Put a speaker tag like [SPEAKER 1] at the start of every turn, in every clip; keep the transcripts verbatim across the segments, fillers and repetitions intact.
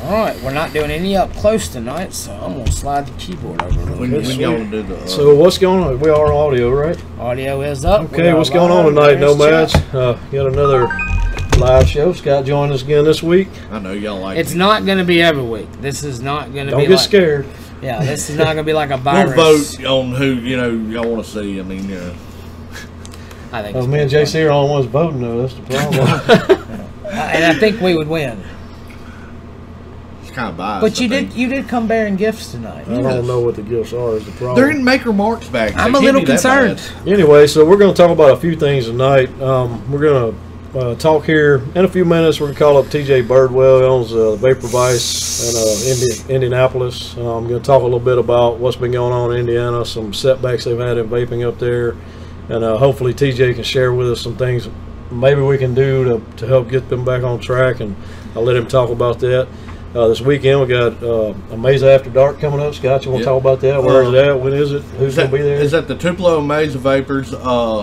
[SPEAKER 1] All right, we're not doing any up close tonight, so I'm gonna slide the keyboard over a little
[SPEAKER 2] When,
[SPEAKER 1] bit.
[SPEAKER 2] when y'all do the, uh,
[SPEAKER 3] So what's going on? We are audio, right?
[SPEAKER 1] Audio is up.
[SPEAKER 3] Okay, what's going on tonight, Nomads? Uh, got another live show. Scott joined us again this week.
[SPEAKER 2] I know y'all like
[SPEAKER 1] It's
[SPEAKER 2] it.
[SPEAKER 1] not going to be every week. This is not going to
[SPEAKER 3] Don't
[SPEAKER 1] be
[SPEAKER 3] get
[SPEAKER 1] like,
[SPEAKER 3] scared.
[SPEAKER 1] Yeah, this is not going to be like a
[SPEAKER 2] We'll
[SPEAKER 1] virus.
[SPEAKER 2] vote on who, you know, y'all want to see. I mean, you know.
[SPEAKER 1] I think
[SPEAKER 3] Oh,
[SPEAKER 1] it's
[SPEAKER 3] me and
[SPEAKER 1] pretty
[SPEAKER 3] J C are the only ones voting, though. That's the problem.
[SPEAKER 1] fun. And I think we would win.
[SPEAKER 2] It's kind of biased.
[SPEAKER 1] But you
[SPEAKER 2] I
[SPEAKER 1] did
[SPEAKER 2] think.
[SPEAKER 1] you did come bearing gifts tonight.
[SPEAKER 3] I don't know what the gifts are is the problem.
[SPEAKER 2] They're in Maker Mark's bags.
[SPEAKER 1] I'm
[SPEAKER 2] They
[SPEAKER 1] a
[SPEAKER 2] can't
[SPEAKER 1] little
[SPEAKER 2] be that
[SPEAKER 1] concerned.
[SPEAKER 2] bad.
[SPEAKER 3] Anyway, so we're going to talk about a few things tonight. Um, we're going to uh, talk here in a few minutes. We're going to call up T J Birdwell. He owns uh, Vaporized in uh, Indi Indianapolis. Uh, I'm going to talk a little bit about what's been going on in Indiana, some setbacks they've had in vaping up there, and uh, hopefully T J can share with us some things maybe we can do to, to help get them back on track, and I'll let him talk about that. Uh, this weekend we got uh, Amazavapers After Dark coming up. Scott, you want to
[SPEAKER 2] Yep.
[SPEAKER 3] talk about that? Where
[SPEAKER 2] Uh,
[SPEAKER 3] is it at? When is it? Who's going to be there?
[SPEAKER 2] Is that the Tupelo Amazavapers? Uh,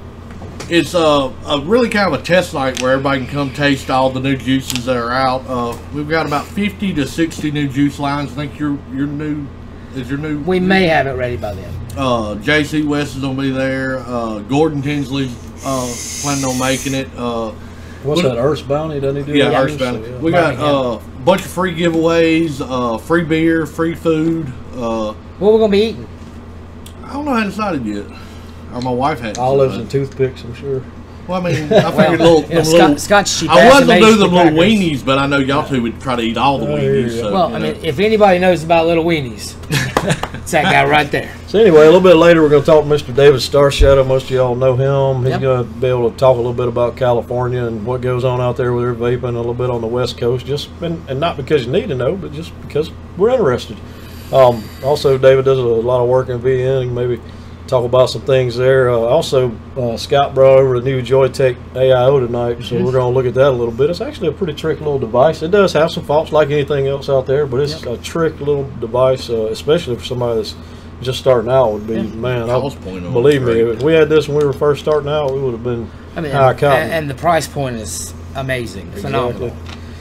[SPEAKER 2] it's uh, a really kind of a test night where everybody can come taste all the new juices that are out. Uh, we've got about fifty to sixty new juice lines. I think your your new is your new.
[SPEAKER 1] We may have it ready by then.
[SPEAKER 2] Uh, J C West is gonna be there. Uh, Gordon Tinsley uh, planning on making it. Uh,
[SPEAKER 3] What's
[SPEAKER 2] what-
[SPEAKER 3] that, Earth's Bounty? Doesn't he do
[SPEAKER 2] yeah,
[SPEAKER 3] that?
[SPEAKER 2] Earthbound.
[SPEAKER 3] Yeah.
[SPEAKER 2] We got
[SPEAKER 1] Birmingham.
[SPEAKER 2] uh, a bunch of free giveaways, uh, free beer, free food. Uh,
[SPEAKER 1] What we're gonna be eating?
[SPEAKER 2] I don't know how to decide it yet. Or my wife had.
[SPEAKER 3] Olives and toothpicks, I'm sure.
[SPEAKER 2] Well, I mean, I figured little,
[SPEAKER 1] Yeah,
[SPEAKER 2] them
[SPEAKER 1] Scott,
[SPEAKER 2] little.
[SPEAKER 1] Scott's cheap
[SPEAKER 2] I
[SPEAKER 1] ass
[SPEAKER 2] was gonna
[SPEAKER 1] amazing
[SPEAKER 2] do them little
[SPEAKER 1] crackers.
[SPEAKER 2] weenies, but I know y'all two would try to eat all the
[SPEAKER 3] Oh, here you
[SPEAKER 2] weenies.
[SPEAKER 3] go.
[SPEAKER 2] So,
[SPEAKER 1] Well,
[SPEAKER 2] you
[SPEAKER 1] I
[SPEAKER 2] know.
[SPEAKER 1] mean, if anybody knows about little weenies, it's that guy right there.
[SPEAKER 3] So anyway, a little bit later we're going to talk to Mister David Starshadow. Most of y'all know him. He's
[SPEAKER 1] Yep.
[SPEAKER 3] going to be able to talk a little bit about California and what goes on out there with their vaping, a little bit on the West Coast. Just and, and not because you need to know, but just because we're interested. Um, also, David does a lot of work in V N. He can maybe talk about some things there. Uh, also, uh, Scott brought over the new Joytech A I O tonight, so
[SPEAKER 1] Mm-hmm.
[SPEAKER 3] we're going to look at that a little bit. It's actually a pretty tricky little device. It does have some faults like anything else out there, but it's
[SPEAKER 1] Yep.
[SPEAKER 3] a trick little device, uh, especially for somebody that's just starting out. Would be
[SPEAKER 1] Yeah.
[SPEAKER 3] man. I,
[SPEAKER 2] Cost point on
[SPEAKER 3] believe
[SPEAKER 2] it's
[SPEAKER 3] me,
[SPEAKER 2] great.
[SPEAKER 3] if we had this when we were first starting out, we would have been
[SPEAKER 1] I mean,
[SPEAKER 3] high
[SPEAKER 1] and,
[SPEAKER 3] cotton.
[SPEAKER 1] and the price point is amazing, phenomenal.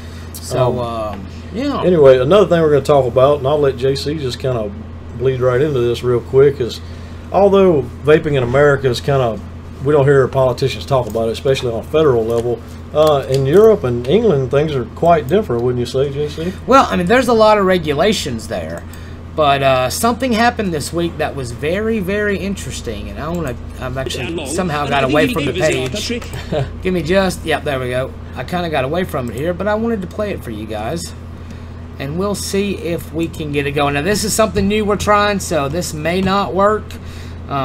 [SPEAKER 1] So, um, yeah.
[SPEAKER 3] Anyway, another thing we're going to talk about, and I'll let J C just kind of bleed right into this real quick, is although vaping in America is kind of, we don't hear politicians talk about it, especially on a federal level. Uh, in Europe and England, things are quite different, wouldn't you say, J C?
[SPEAKER 1] Well, I mean, there's a lot of regulations there, but uh, something happened this week that was very, very interesting, and I want to. I've actually somehow got away from the page. Give me just. Yep, there we go. I kind of got away from it here, but I wanted to play it for you guys, and we'll see if we can get it going. Now, this is something new we're trying, so this may not work. Uh,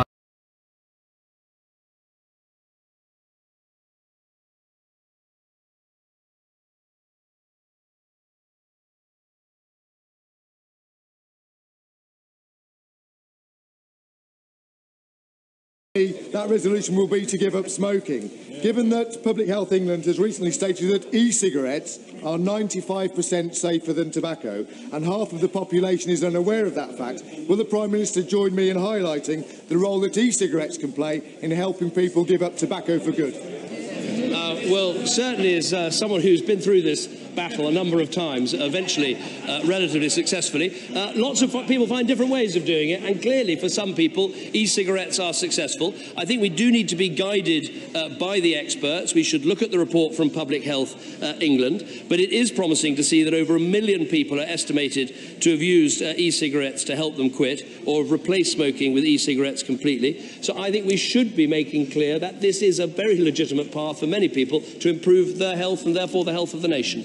[SPEAKER 4] That resolution will be to give up smoking. Given that Public Health England has recently stated that e-cigarettes are ninety-five percent safer than tobacco, and half of the population is unaware of that fact, will the Prime Minister join me in highlighting the role that e-cigarettes can play in helping people give up tobacco for good?
[SPEAKER 5] Uh, well, certainly as uh, someone who's been through this battle a number of times, eventually uh, relatively successfully, uh, lots of people find different ways of doing it, and clearly for some people e-cigarettes are successful. I think we do need to be guided uh, by the experts. We should look at the report from Public Health uh, England, but it is promising to see that over a million people are estimated to have used uh, e-cigarettes to help them quit, or have replaced smoking with e-cigarettes completely. So I think we should be making clear that this is a very legitimate path for many people to improve their health and therefore the health of the nation.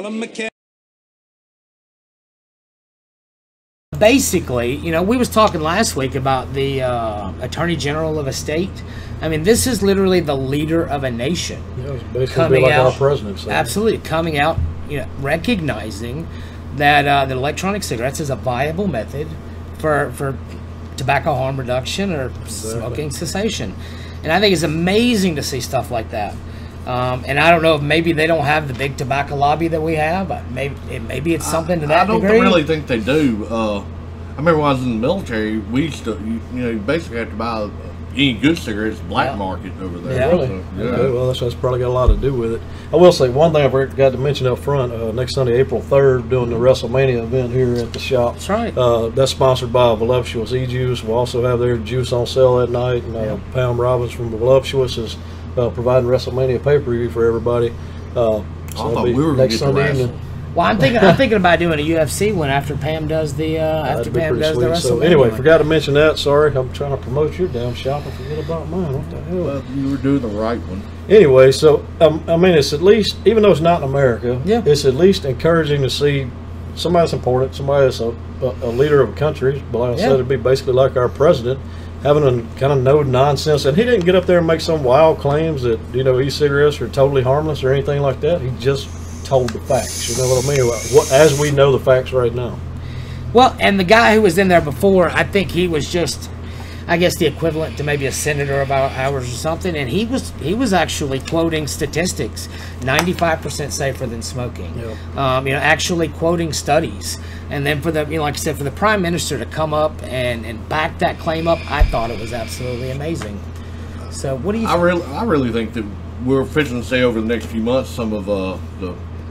[SPEAKER 1] Basically, you know, we was talking last week about the uh, Attorney General of a state. I mean, this is literally the leader of a nation.
[SPEAKER 3] Yeah, it's basically
[SPEAKER 1] coming
[SPEAKER 3] be like
[SPEAKER 1] out,
[SPEAKER 3] our president. So.
[SPEAKER 1] absolutely coming out, you know, recognizing that uh, that electronic cigarettes is a viable method for for tobacco harm reduction or
[SPEAKER 3] Exactly.
[SPEAKER 1] smoking cessation. And I think it's amazing to see stuff like that. Um, and I don't know if maybe they don't have the big tobacco lobby that we have. But maybe it, maybe it's something to that
[SPEAKER 2] I don't
[SPEAKER 1] degree.
[SPEAKER 2] really think they do. Uh, I remember when I was in the military, we used to, you, you know, you basically have to buy, any good cigarettes black
[SPEAKER 1] Yeah.
[SPEAKER 2] market over there.
[SPEAKER 1] Yeah.
[SPEAKER 3] Really?
[SPEAKER 2] So, yeah.
[SPEAKER 3] Okay, well, that's, that's probably got a lot to do with it. I will say one thing I forgot to mention up front. Uh, next Sunday, April third, doing the WrestleMania event here at the shop.
[SPEAKER 1] That's right.
[SPEAKER 3] Uh, that's sponsored by Voluptuous E-Juice. We'll also have their juice on sale that night. And uh,
[SPEAKER 1] Yeah.
[SPEAKER 3] Pam Robbins from Voluptuous is uh, providing WrestleMania pay-per-view for everybody. Uh, so
[SPEAKER 2] I
[SPEAKER 3] that'll
[SPEAKER 2] thought
[SPEAKER 3] be
[SPEAKER 2] we were gonna
[SPEAKER 3] next
[SPEAKER 2] get to
[SPEAKER 3] Sunday
[SPEAKER 2] wrestle.
[SPEAKER 3] evening.
[SPEAKER 1] Well, I'm thinking I'm thinking about doing a U F C one after Pam does the uh, after
[SPEAKER 3] That'd be
[SPEAKER 1] Pam
[SPEAKER 3] pretty
[SPEAKER 1] does the
[SPEAKER 3] sweet. So
[SPEAKER 1] WrestleMania
[SPEAKER 3] anyway,
[SPEAKER 1] one.
[SPEAKER 3] forgot to mention that. Sorry, I'm trying to promote your damn shop and forget about mine. What the hell?
[SPEAKER 2] Well, you were doing the right one.
[SPEAKER 3] Anyway, so um, I mean, it's at least, even though it's not in America,
[SPEAKER 1] Yeah.
[SPEAKER 3] it's at least encouraging to see somebody that's important, somebody that's a, a, a leader of a country. But like I
[SPEAKER 1] Yeah.
[SPEAKER 3] said, it'd be basically like our president having a kind of no nonsense. And he didn't get up there and make some wild claims that, you know, e-cigarettes are totally harmless or anything like that. He just told the facts. You know what I mean? What, as we know the facts right now.
[SPEAKER 1] Well, and the guy who was in there before, I think he was just, I guess, the equivalent to maybe a senator of our- ours or something, and he was he was actually quoting statistics, ninety-five percent safer than smoking.
[SPEAKER 3] Yeah.
[SPEAKER 1] Um, you know, actually quoting studies, and then for the, you know, like I said, for the prime minister to come up and and back that claim up, I thought it was absolutely amazing. So, what do you?
[SPEAKER 2] I really, I really think that we're fixing to see over the next few months some of uh, the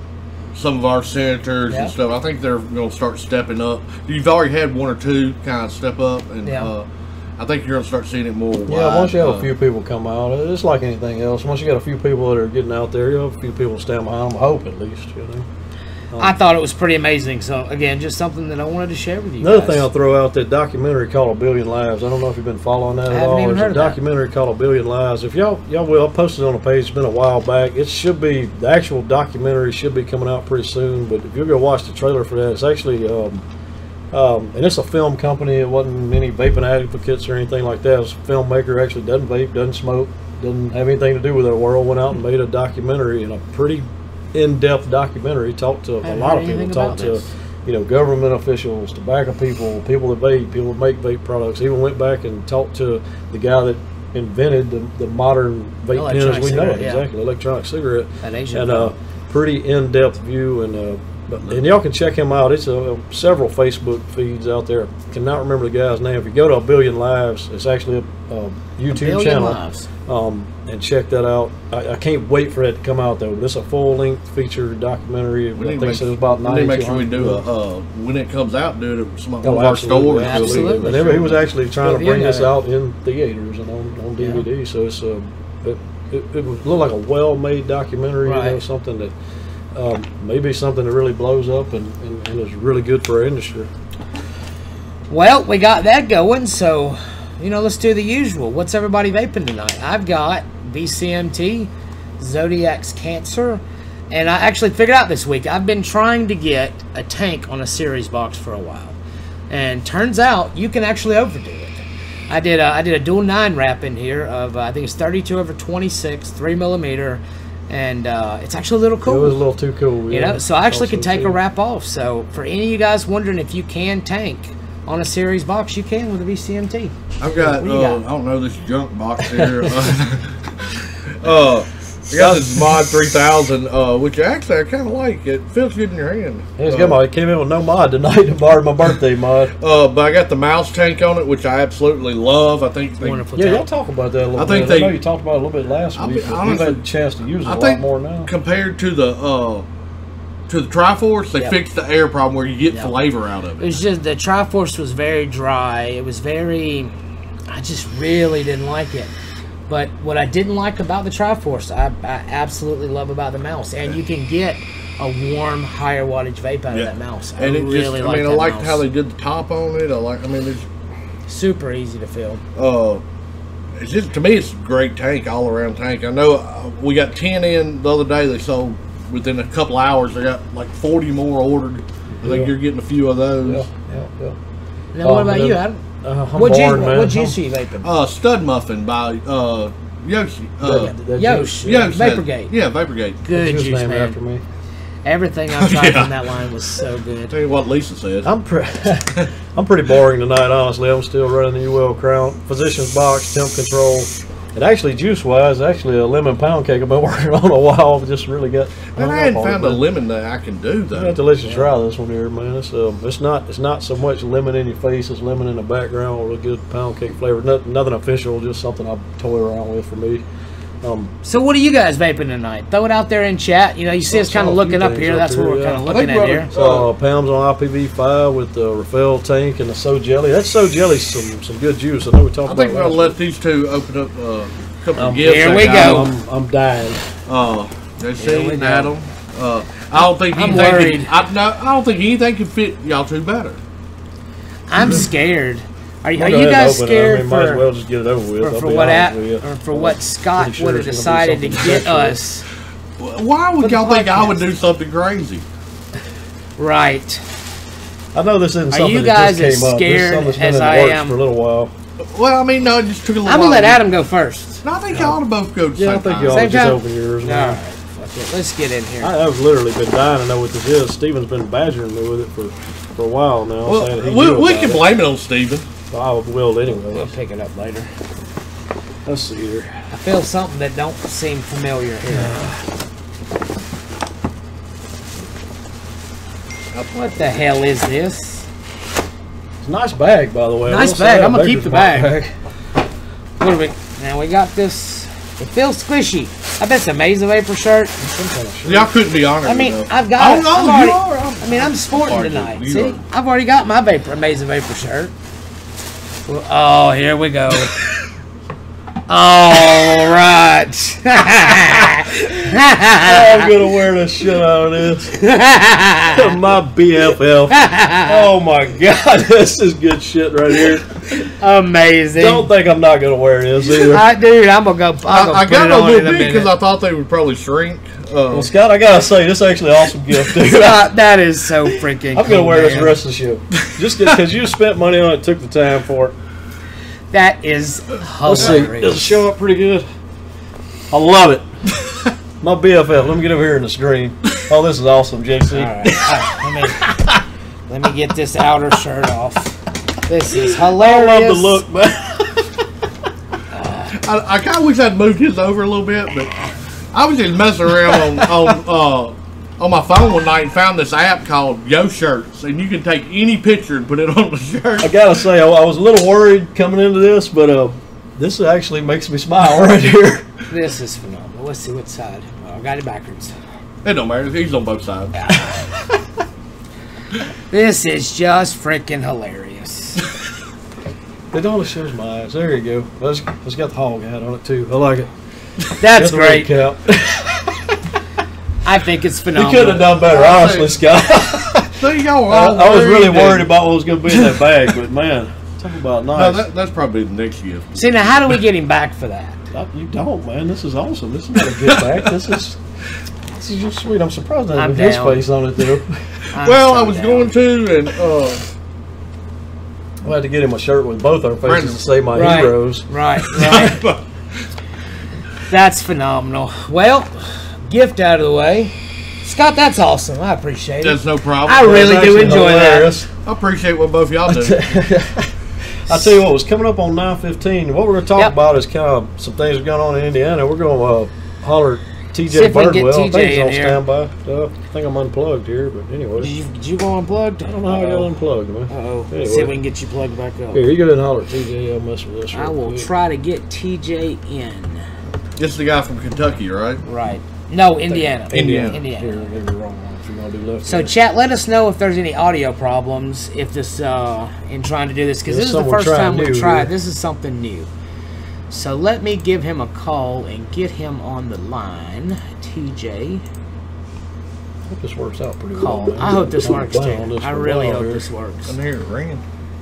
[SPEAKER 2] some of our senators
[SPEAKER 1] Yeah.
[SPEAKER 2] and stuff. I think they're going to start stepping up. You've already had one or two kind of step up, and
[SPEAKER 1] Yeah.
[SPEAKER 2] uh, I think you're going to start seeing it more.
[SPEAKER 3] Yeah,
[SPEAKER 2] wide.
[SPEAKER 3] once you have
[SPEAKER 2] Uh,
[SPEAKER 3] a few people come out, it's like anything else. Once you got a few people that are getting out there, you have a few people stand behind them. I hope at least, you know.
[SPEAKER 1] I thought it was pretty amazing. So again, just something that I wanted to share with you.
[SPEAKER 3] Another
[SPEAKER 1] guys.
[SPEAKER 3] thing I'll throw out, that documentary called A Billion Lives. I don't know if you've been following that
[SPEAKER 1] I
[SPEAKER 3] at
[SPEAKER 1] haven't
[SPEAKER 3] all.
[SPEAKER 1] even
[SPEAKER 3] There's
[SPEAKER 1] heard
[SPEAKER 3] a
[SPEAKER 1] of that.
[SPEAKER 3] documentary called A Billion Lives. If y'all y'all will, I posted it on the page. It's been a while back. It should be, the actual documentary should be coming out pretty soon. But if you'll go watch the trailer for that, it's actually, um, um, and it's a film company. It wasn't any vaping advocates or anything like that. It's a filmmaker, actually doesn't vape, doesn't smoke, doesn't have anything to do with their world. Went out and made a documentary, and a pretty in-depth documentary. Talked to
[SPEAKER 1] I
[SPEAKER 3] a
[SPEAKER 1] haven't
[SPEAKER 3] lot
[SPEAKER 1] heard
[SPEAKER 3] of people.
[SPEAKER 1] anything
[SPEAKER 3] Talked
[SPEAKER 1] about
[SPEAKER 3] to
[SPEAKER 1] this.
[SPEAKER 3] you know, government officials, tobacco people, people that vape, people that make vape products. Even went back and talked to the guy that invented the, the modern vape pen as
[SPEAKER 1] Electronic
[SPEAKER 3] we know it.
[SPEAKER 1] cigarette, yeah.
[SPEAKER 3] Exactly, electronic cigarette.
[SPEAKER 1] That Asian
[SPEAKER 3] and
[SPEAKER 1] fellow.
[SPEAKER 3] uh, pretty in-depth view, and uh, but, and y'all can check him out. It's uh, several Facebook feeds out there. Cannot remember the guy's name. If you go to A Billion Lives, it's actually a, a YouTube
[SPEAKER 1] Billion
[SPEAKER 3] channel.
[SPEAKER 1] Lives.
[SPEAKER 3] Um, and check that out. I, I can't wait for that to come out though. This is a full-length feature documentary.
[SPEAKER 2] We
[SPEAKER 3] I
[SPEAKER 2] need
[SPEAKER 3] think
[SPEAKER 2] to
[SPEAKER 3] it
[SPEAKER 2] make,
[SPEAKER 3] says about
[SPEAKER 2] we need to make
[SPEAKER 3] ninety-two
[SPEAKER 2] sure we do a,
[SPEAKER 3] minutes.
[SPEAKER 2] uh, when it comes out, do it at some of
[SPEAKER 3] Oh,
[SPEAKER 2] our
[SPEAKER 3] absolutely,
[SPEAKER 2] stores.
[SPEAKER 1] absolutely.
[SPEAKER 3] And he was actually trying to
[SPEAKER 1] Well,
[SPEAKER 3] bring
[SPEAKER 1] yeah,
[SPEAKER 3] this
[SPEAKER 1] yeah.
[SPEAKER 3] out in theaters and on, on D V D. So it's uh, it, it, it was looked like a well-made documentary. You know,
[SPEAKER 1] Right.
[SPEAKER 3] something that um, maybe something that really blows up and, and, and is really good for our industry.
[SPEAKER 1] Well, we got that going, so, you know, let's do the usual. What's everybody vaping tonight? I've got B C M T, Zodiac's Cancer, and I actually figured out this week, I've been trying to get a tank on a series box for a while. And turns out, you can actually overdo it. I did a, I did a dual nine wrap in here of, uh, I think it's thirty-two over twenty-six, three millimeter, and uh, it's actually a little cool.
[SPEAKER 3] It was a little too cool.
[SPEAKER 1] You
[SPEAKER 3] yeah.
[SPEAKER 1] know, so I actually
[SPEAKER 3] Also
[SPEAKER 1] could take
[SPEAKER 3] too.
[SPEAKER 1] a wrap off. So for any of you guys wondering if you can tank on a series box, you can with a B C M T.
[SPEAKER 2] I've got,
[SPEAKER 1] What do you
[SPEAKER 2] uh,
[SPEAKER 1] got?
[SPEAKER 2] I don't know, this junk box here. uh, I got this Mod three thousand, uh, which actually I kind of like. It feels good in your hand.
[SPEAKER 3] It's
[SPEAKER 2] uh,
[SPEAKER 3] good, It came in with no mod tonight to borrow my birthday mod.
[SPEAKER 2] Uh, but I got the mouse tank on it, which I absolutely love. I think they,
[SPEAKER 1] Wonderful
[SPEAKER 3] Yeah,
[SPEAKER 1] tank.
[SPEAKER 3] y'all talk about that a little
[SPEAKER 2] I think
[SPEAKER 3] bit. I
[SPEAKER 2] they-
[SPEAKER 3] know you talked about it a little bit last
[SPEAKER 2] I'll
[SPEAKER 3] week.
[SPEAKER 2] be
[SPEAKER 3] But we've
[SPEAKER 2] honest
[SPEAKER 3] had
[SPEAKER 2] with-
[SPEAKER 3] a chance to use it
[SPEAKER 2] I
[SPEAKER 3] a
[SPEAKER 2] think
[SPEAKER 3] lot more now.
[SPEAKER 2] compared to the uh, to the Triforce, they
[SPEAKER 1] Yep.
[SPEAKER 2] fixed the air problem where you get
[SPEAKER 1] Yep.
[SPEAKER 2] flavor out of
[SPEAKER 1] It
[SPEAKER 2] it.
[SPEAKER 1] was just, the Triforce was very dry. It was very, I just really didn't like it. But what I didn't like about the Triforce, I, I absolutely love about the mouse. And you can get a warm, higher wattage vape out
[SPEAKER 2] Yeah.
[SPEAKER 1] of that mouse. I
[SPEAKER 2] And it
[SPEAKER 1] really
[SPEAKER 2] just, I
[SPEAKER 1] like
[SPEAKER 2] mean, I
[SPEAKER 1] that
[SPEAKER 2] liked
[SPEAKER 1] mouse.
[SPEAKER 2] how they did the top on it. I like, I mean, it's,
[SPEAKER 1] Super easy to fill.
[SPEAKER 2] uh, it's just, to me, it's a great tank, all around tank. I know uh, we got ten in the other day. They sold within a couple hours. They got like forty more ordered. I think
[SPEAKER 3] Yeah.
[SPEAKER 2] you're getting a few of those.
[SPEAKER 3] Yeah, yeah, yeah.
[SPEAKER 1] Now, what
[SPEAKER 3] Um,
[SPEAKER 1] about
[SPEAKER 3] and
[SPEAKER 1] you?
[SPEAKER 3] then-
[SPEAKER 1] Adam?
[SPEAKER 3] Uh, I'm
[SPEAKER 1] What you
[SPEAKER 3] bored, man.
[SPEAKER 1] what you
[SPEAKER 3] I'm-
[SPEAKER 1] see vaping?
[SPEAKER 2] Uh, Stud Muffin by uh, Yoshi. Uh,
[SPEAKER 3] that
[SPEAKER 1] Yosh,
[SPEAKER 2] Yoshi.
[SPEAKER 1] Vaporgate.
[SPEAKER 2] Yeah, Vaporgate.
[SPEAKER 1] Good
[SPEAKER 3] juice
[SPEAKER 1] juice,
[SPEAKER 3] named
[SPEAKER 1] man.
[SPEAKER 3] after me.
[SPEAKER 1] Everything I've tried
[SPEAKER 2] Yeah.
[SPEAKER 1] from that line was so good.
[SPEAKER 2] Tell you what Lisa said.
[SPEAKER 3] I'm pre- I'm pretty boring tonight, honestly. I'm still running the U L Crown Physician's Box, temp control. it actually, juice-wise, actually a lemon pound cake I've been working on a while. I've just really got.
[SPEAKER 2] And I hadn't found a lemon that I can do though.
[SPEAKER 3] I have to let you try this one here, man. It's um, it's not it's not so much lemon in your face. It's lemon in the background with a good pound cake flavor. Nothing, nothing official, just something I toy around with for me. Um,
[SPEAKER 1] so what are you guys vaping tonight? Throw it out there in chat. You know, you see us kind of looking up here. That's what we're kind of looking at here.
[SPEAKER 3] Uh, pounds on I P V five with the refill tank and the So Jelly. That So Jelly's some some good juice. I know we talked about.
[SPEAKER 2] I think we're gonna let these two open up uh, a couple
[SPEAKER 1] um,
[SPEAKER 2] of gifts.
[SPEAKER 1] Here we go.
[SPEAKER 3] I'm, I'm dying.
[SPEAKER 2] Uh, they're sitting at them. Uh, I don't think
[SPEAKER 1] I'm
[SPEAKER 2] anything.
[SPEAKER 1] worried.
[SPEAKER 2] Can, I, no, I don't think anything can fit y'all two better.
[SPEAKER 1] I'm scared. Are, are
[SPEAKER 3] We'll
[SPEAKER 1] you guys
[SPEAKER 3] open
[SPEAKER 1] scared
[SPEAKER 3] it. I mean,
[SPEAKER 1] for,
[SPEAKER 3] might as well just get it over with.
[SPEAKER 1] for, for
[SPEAKER 3] I'll be
[SPEAKER 1] what
[SPEAKER 3] honest
[SPEAKER 1] at,
[SPEAKER 3] with you.
[SPEAKER 1] or for what Scott
[SPEAKER 3] Pretty sure
[SPEAKER 1] would have
[SPEAKER 3] it's gonna be
[SPEAKER 1] decided to
[SPEAKER 3] something
[SPEAKER 1] get
[SPEAKER 3] special.
[SPEAKER 1] us?
[SPEAKER 2] Why would
[SPEAKER 1] For the
[SPEAKER 2] y'all think I would
[SPEAKER 1] podcast.
[SPEAKER 2] do something crazy?
[SPEAKER 1] Right.
[SPEAKER 3] I know this isn't
[SPEAKER 1] Are
[SPEAKER 3] something
[SPEAKER 1] you
[SPEAKER 3] that
[SPEAKER 1] guys
[SPEAKER 3] just
[SPEAKER 1] as
[SPEAKER 3] came up. This is
[SPEAKER 1] scared
[SPEAKER 3] something that's been
[SPEAKER 1] as
[SPEAKER 3] in the
[SPEAKER 1] I
[SPEAKER 3] works
[SPEAKER 1] am?
[SPEAKER 3] for a little while.
[SPEAKER 2] Well, I mean, no, it just took a little
[SPEAKER 1] I'm
[SPEAKER 2] while.
[SPEAKER 1] gonna let Adam go first.
[SPEAKER 2] No, I think y'all ought to both go. At the
[SPEAKER 3] Yeah, I
[SPEAKER 2] same
[SPEAKER 3] think
[SPEAKER 2] time.
[SPEAKER 3] y'all
[SPEAKER 1] Same
[SPEAKER 3] just
[SPEAKER 1] time?
[SPEAKER 3] open yours
[SPEAKER 1] All
[SPEAKER 3] now.
[SPEAKER 1] right. Fuck it. Let's get in here.
[SPEAKER 3] I, I've literally been dying to know what this is. Steven's been badgering me with it for, for a while now.
[SPEAKER 2] Well,
[SPEAKER 3] saying that he
[SPEAKER 2] we,
[SPEAKER 3] knew
[SPEAKER 2] we
[SPEAKER 3] about
[SPEAKER 2] can
[SPEAKER 3] it.
[SPEAKER 2] blame it on Steven.
[SPEAKER 3] I will anyway.
[SPEAKER 1] We'll pick it up later.
[SPEAKER 3] Let's see here.
[SPEAKER 1] I feel something that don't seem familiar here. What the hell is this?
[SPEAKER 3] It's a nice bag, by the way. I
[SPEAKER 1] Nice
[SPEAKER 3] will say
[SPEAKER 1] bag.
[SPEAKER 3] that.
[SPEAKER 1] I'm gonna
[SPEAKER 3] Baker's
[SPEAKER 1] keep the
[SPEAKER 3] Mark
[SPEAKER 1] bag. What do we? Now we got this. It feels squishy. I bet it's a Amazavapers shirt.
[SPEAKER 3] Some kind of shirt.
[SPEAKER 2] Y'all couldn't be honored.
[SPEAKER 1] I mean,
[SPEAKER 2] enough.
[SPEAKER 1] I've got
[SPEAKER 2] Oh
[SPEAKER 1] it.
[SPEAKER 2] no,
[SPEAKER 1] I've
[SPEAKER 2] you
[SPEAKER 1] already-
[SPEAKER 2] are. I'm,
[SPEAKER 1] I mean, I'm sporting
[SPEAKER 2] sorry,
[SPEAKER 1] tonight.
[SPEAKER 2] dude. You
[SPEAKER 1] See,
[SPEAKER 2] are.
[SPEAKER 1] I've already got my vapor Amazavapers shirt. Well, oh, here we go. All right.
[SPEAKER 3] I'm gonna wear the shit out of this. My B F F. Oh my god, this is good shit right here.
[SPEAKER 1] Amazing.
[SPEAKER 3] Don't think I'm not gonna wear this either.
[SPEAKER 1] I, dude, I'm gonna go. I'm
[SPEAKER 2] I,
[SPEAKER 1] gonna
[SPEAKER 2] I
[SPEAKER 1] put
[SPEAKER 2] got
[SPEAKER 1] it
[SPEAKER 2] a
[SPEAKER 1] on in
[SPEAKER 2] little
[SPEAKER 1] a
[SPEAKER 2] bit because
[SPEAKER 1] minute.
[SPEAKER 2] I thought they would probably shrink. Uh,
[SPEAKER 3] Well, Scott, I gotta say, this is actually an awesome gift, dude.
[SPEAKER 1] Scott, that is so freaking.
[SPEAKER 3] I'm gonna
[SPEAKER 1] cool,
[SPEAKER 3] wear this
[SPEAKER 1] man.
[SPEAKER 3] the rest of the show. Just because you spent money on it, took the time for it.
[SPEAKER 1] That is
[SPEAKER 3] Let's see. Does it
[SPEAKER 1] hilarious.
[SPEAKER 3] show up pretty good? I love it. My B F F. Let me get over here in the screen. Oh, this is awesome, J C.
[SPEAKER 1] All right, all right, let me let me get this outer shirt off. This is hilarious.
[SPEAKER 3] I love the look, man.
[SPEAKER 2] I, I kind of wish I'd moved his over a little bit, but I was just messing around on on, uh, on my phone one night and found this app called Yo Shirts, and you can take any picture and put it on the shirt.
[SPEAKER 3] I gotta say, I, I was a little worried coming into this, but uh, this actually makes me smile right here.
[SPEAKER 1] This is phenomenal. Let's see what side. Oh, I got it backwards.
[SPEAKER 2] It don't matter. He's on both sides.
[SPEAKER 1] This is just freaking hilarious.
[SPEAKER 3] It only shows my eyes. There you go. It's, it's got the hog hat on it too. I like it.
[SPEAKER 1] That's
[SPEAKER 3] Got the red
[SPEAKER 1] great.
[SPEAKER 3] cap.
[SPEAKER 1] I think it's
[SPEAKER 3] You
[SPEAKER 1] phenomenal.
[SPEAKER 3] could have done better, honestly, Scott.
[SPEAKER 2] So y'all
[SPEAKER 3] I,
[SPEAKER 2] all
[SPEAKER 3] I was really
[SPEAKER 2] worried
[SPEAKER 3] worried
[SPEAKER 2] and-
[SPEAKER 3] about what was going to be in that bag, but man, talk about
[SPEAKER 2] No,
[SPEAKER 3] nice.
[SPEAKER 2] that, that's probably the next gift.
[SPEAKER 1] See, now how do we get him back for that?
[SPEAKER 3] Uh, You don't, man. This is awesome. This is not a gift back. This is this is just sweet. I'm surprised I
[SPEAKER 1] I'm
[SPEAKER 3] have his
[SPEAKER 1] down.
[SPEAKER 3] face on it though.
[SPEAKER 1] I'm
[SPEAKER 2] Well,
[SPEAKER 1] so
[SPEAKER 2] I was
[SPEAKER 1] down.
[SPEAKER 2] going to, and uh,
[SPEAKER 3] I had to get him a shirt with both our faces to say my
[SPEAKER 1] Right.
[SPEAKER 3] heroes.
[SPEAKER 1] Right, right. That's phenomenal. Well, gift out of the way. Scott, that's awesome. I appreciate it.
[SPEAKER 2] that's no problem.
[SPEAKER 1] I really
[SPEAKER 3] It's
[SPEAKER 1] do
[SPEAKER 3] actually
[SPEAKER 1] enjoy
[SPEAKER 3] hilarious.
[SPEAKER 2] I appreciate what both y'all do.
[SPEAKER 3] I tell you what, was coming up on nine fifteen. What we're going to talk
[SPEAKER 1] Yep.
[SPEAKER 3] about is kind of some things that are going on in Indiana. We're going to uh, holler T
[SPEAKER 1] See
[SPEAKER 3] J
[SPEAKER 1] if we can get
[SPEAKER 3] Birdwell. I
[SPEAKER 1] T J
[SPEAKER 3] think he's
[SPEAKER 1] in
[SPEAKER 3] on
[SPEAKER 1] here.
[SPEAKER 3] standby. Uh, I think I'm unplugged here, but anyway.
[SPEAKER 1] Did you, did you go unplugged?
[SPEAKER 3] I don't know how I got unplugged, man.
[SPEAKER 1] Uh-oh.
[SPEAKER 3] Anyway.
[SPEAKER 1] See if we can get you plugged back up.
[SPEAKER 3] Here, you go ahead and holler T J. I'll mess with this
[SPEAKER 1] I
[SPEAKER 3] real
[SPEAKER 1] will
[SPEAKER 3] quick.
[SPEAKER 1] try to get T J in.
[SPEAKER 2] This is the guy from Kentucky, right?
[SPEAKER 1] Right. No, Indiana.
[SPEAKER 2] Indiana.
[SPEAKER 1] Indiana.
[SPEAKER 3] Here, maybe wrong one if you're going to do left.
[SPEAKER 1] So,
[SPEAKER 3] hand.
[SPEAKER 1] chat, let us know if there's any audio problems if this uh, in trying to do this, because
[SPEAKER 3] Yeah,
[SPEAKER 1] this is the
[SPEAKER 3] something
[SPEAKER 1] first
[SPEAKER 3] we're
[SPEAKER 1] time
[SPEAKER 3] trying
[SPEAKER 1] we've
[SPEAKER 3] new
[SPEAKER 1] tried.
[SPEAKER 3] here.
[SPEAKER 1] This is something new. So let me give him a call and get him on the line. T J,
[SPEAKER 3] I hope this works out pretty
[SPEAKER 1] call.
[SPEAKER 3] well. man.
[SPEAKER 1] I hope this
[SPEAKER 3] I've been
[SPEAKER 1] works
[SPEAKER 3] playing on
[SPEAKER 1] too.
[SPEAKER 3] this
[SPEAKER 1] I
[SPEAKER 3] for a
[SPEAKER 1] really
[SPEAKER 3] while
[SPEAKER 1] hope
[SPEAKER 3] here.
[SPEAKER 1] this works.
[SPEAKER 2] I'm here ringing.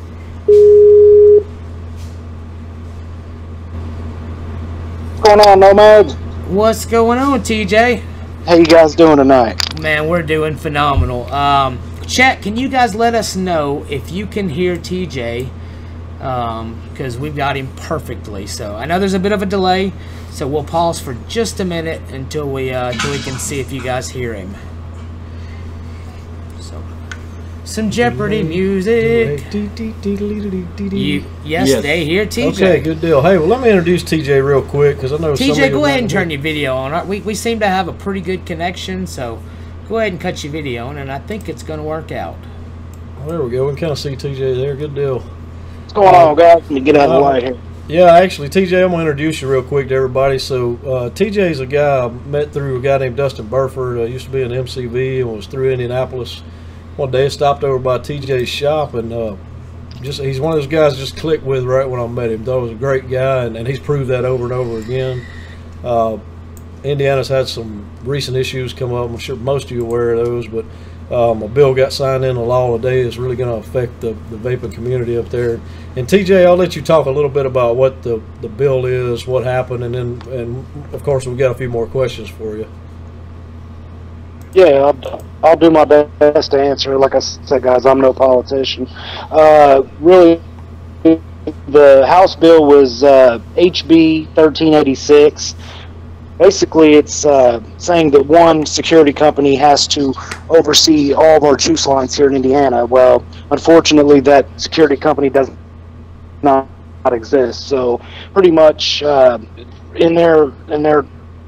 [SPEAKER 6] What's going on, Nomads?
[SPEAKER 1] What's going on, T J?
[SPEAKER 6] How you guys doing tonight?
[SPEAKER 1] Man, we're doing phenomenal. Um, chat, can you guys let us know if you can hear T J? Because we've got him perfectly. So I know there's a bit of a delay, so we'll pause for just a minute until we uh, until we can see if you guys hear him. So some Jeopardy music. You, yes,
[SPEAKER 2] Yes.
[SPEAKER 1] they hear T J.
[SPEAKER 3] Okay, good deal. Hey, well, let me introduce T J real quick because I know
[SPEAKER 1] T
[SPEAKER 3] some of
[SPEAKER 1] J,
[SPEAKER 3] you
[SPEAKER 1] go ahead
[SPEAKER 3] might
[SPEAKER 1] and
[SPEAKER 3] know-
[SPEAKER 1] turn your video on. We, we seem to have a pretty good connection, so go ahead and cut your video on, and I think it's going to work out.
[SPEAKER 3] Oh, there we go. We can kind of see T J there. Good deal.
[SPEAKER 6] What's going on, guys? Let me get out of the light here.
[SPEAKER 3] Yeah, actually, T J, I'm going to introduce you real quick to everybody. So, uh, T J's a guy I met through a guy named Dustin Burford. Uh, used to be in M C V and was through Indianapolis. One day I stopped over by T J's shop, and uh, just he's one of those guys I just clicked with right when I met him. Thought he was a great guy, and, and he's proved that over and over again. Uh, Indiana's had some recent issues come up. I'm sure most of you are aware of those, but um, a bill got signed into law today that's really going to affect the, the vaping community up there. And T J, I'll let you talk a little bit about what the, the bill is, what happened, and then, and of course, we've got a few more questions for you.
[SPEAKER 6] Yeah, I'll, I'll do my best to answer. Like I said, guys, I'm no politician. Uh, really, the House bill was uh, H B thirteen eighty-six. Basically, it's uh, saying that one security company has to oversee all of our juice lines here in Indiana. Well, unfortunately, that security company does not exist. So, pretty much, uh, in their in their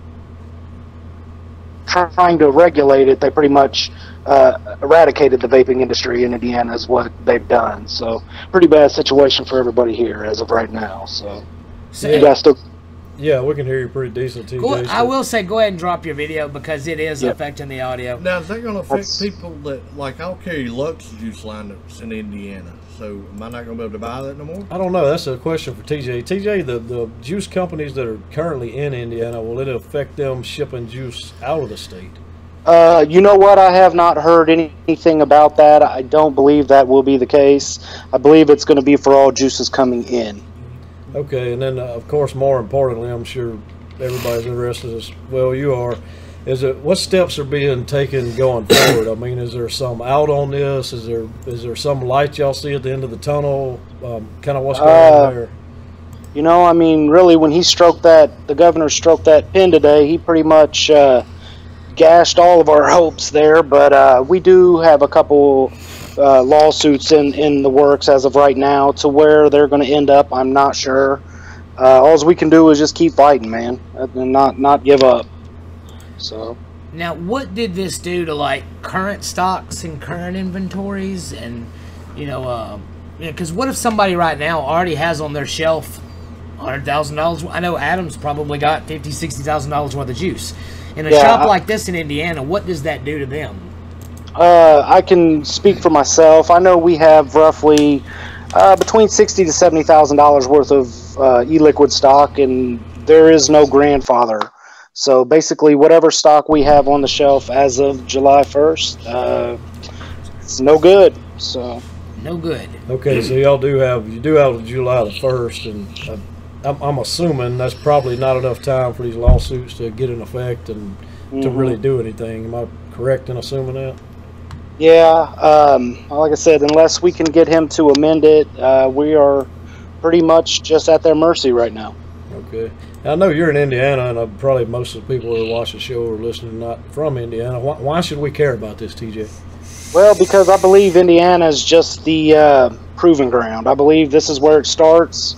[SPEAKER 6] trying to regulate it, they pretty much uh, eradicated the vaping industry in Indiana is what they've done. So, pretty bad situation for everybody here as of right now. So,
[SPEAKER 1] So,
[SPEAKER 6] you guys still.
[SPEAKER 3] Yeah, we can hear you pretty decent, T J.
[SPEAKER 1] go, I
[SPEAKER 3] so-
[SPEAKER 1] will say go ahead and drop your video because it is
[SPEAKER 6] Yep.
[SPEAKER 1] affecting the audio.
[SPEAKER 2] Now, is that going to affect
[SPEAKER 6] That's-
[SPEAKER 2] people that, like, I'll carry Lux juice line that's in Indiana, so am I not going to be able to buy that no more?
[SPEAKER 3] I don't know. That's a question for T J. T J, the, the juice companies that are currently in Indiana, will it affect them shipping juice out of the state?
[SPEAKER 6] Uh, you know what? I have not heard anything about that. I don't believe that will be the case. I believe it's going to be for all juices coming in.
[SPEAKER 3] Okay, and then, uh, of course, more importantly, I'm sure everybody's interested as well you are, is it what steps are being taken going forward? I mean, is there some out on this? Is there is there some light y'all see at the end of the tunnel? Um, kind of what's going
[SPEAKER 6] Uh,
[SPEAKER 3] on there?
[SPEAKER 6] You know, I mean, really, when he stroked that, the governor stroked that pen today, he pretty much uh, gashed all of our hopes there. But uh, we do have a couple uh, lawsuits in, in the works as of right now. To where they're going to end up, I'm not sure. Uh, all we can do is just keep fighting, man, and not, not give up. So.
[SPEAKER 1] Now, what did this do to, like, current stocks and current inventories? And, you know, uh, because what if somebody right now already has on their shelf one hundred thousand dollars? I know Adam's probably got fifty thousand dollars, sixty thousand dollars worth of juice. In a
[SPEAKER 6] Yeah,
[SPEAKER 1] shop
[SPEAKER 6] I-
[SPEAKER 1] like this in Indiana, what does that do to them?
[SPEAKER 6] Uh, I can speak for myself. I know we have roughly uh, between sixty to seventy thousand dollars worth of uh, e-liquid stock, and there is no grandfather. So basically, whatever stock we have on the shelf as of July first, uh, it's no good. So
[SPEAKER 1] No good.
[SPEAKER 3] Okay, so y'all do have you do have July the first, and uh, I'm, I'm assuming that's probably not enough time for these lawsuits to get in effect and to
[SPEAKER 6] Mhm.
[SPEAKER 3] really do anything. Am I correct in assuming that?
[SPEAKER 6] yeah, um, like I said, unless we can get him to amend it, uh, we are pretty much just at their mercy right now.
[SPEAKER 3] Okay. Now, I know you're in Indiana, and uh, probably most of the people who watch the show are listening not from Indiana. Why, why should we care about this, T J?
[SPEAKER 6] Well, because I believe Indiana is just the uh, proving ground. I believe this is where it starts.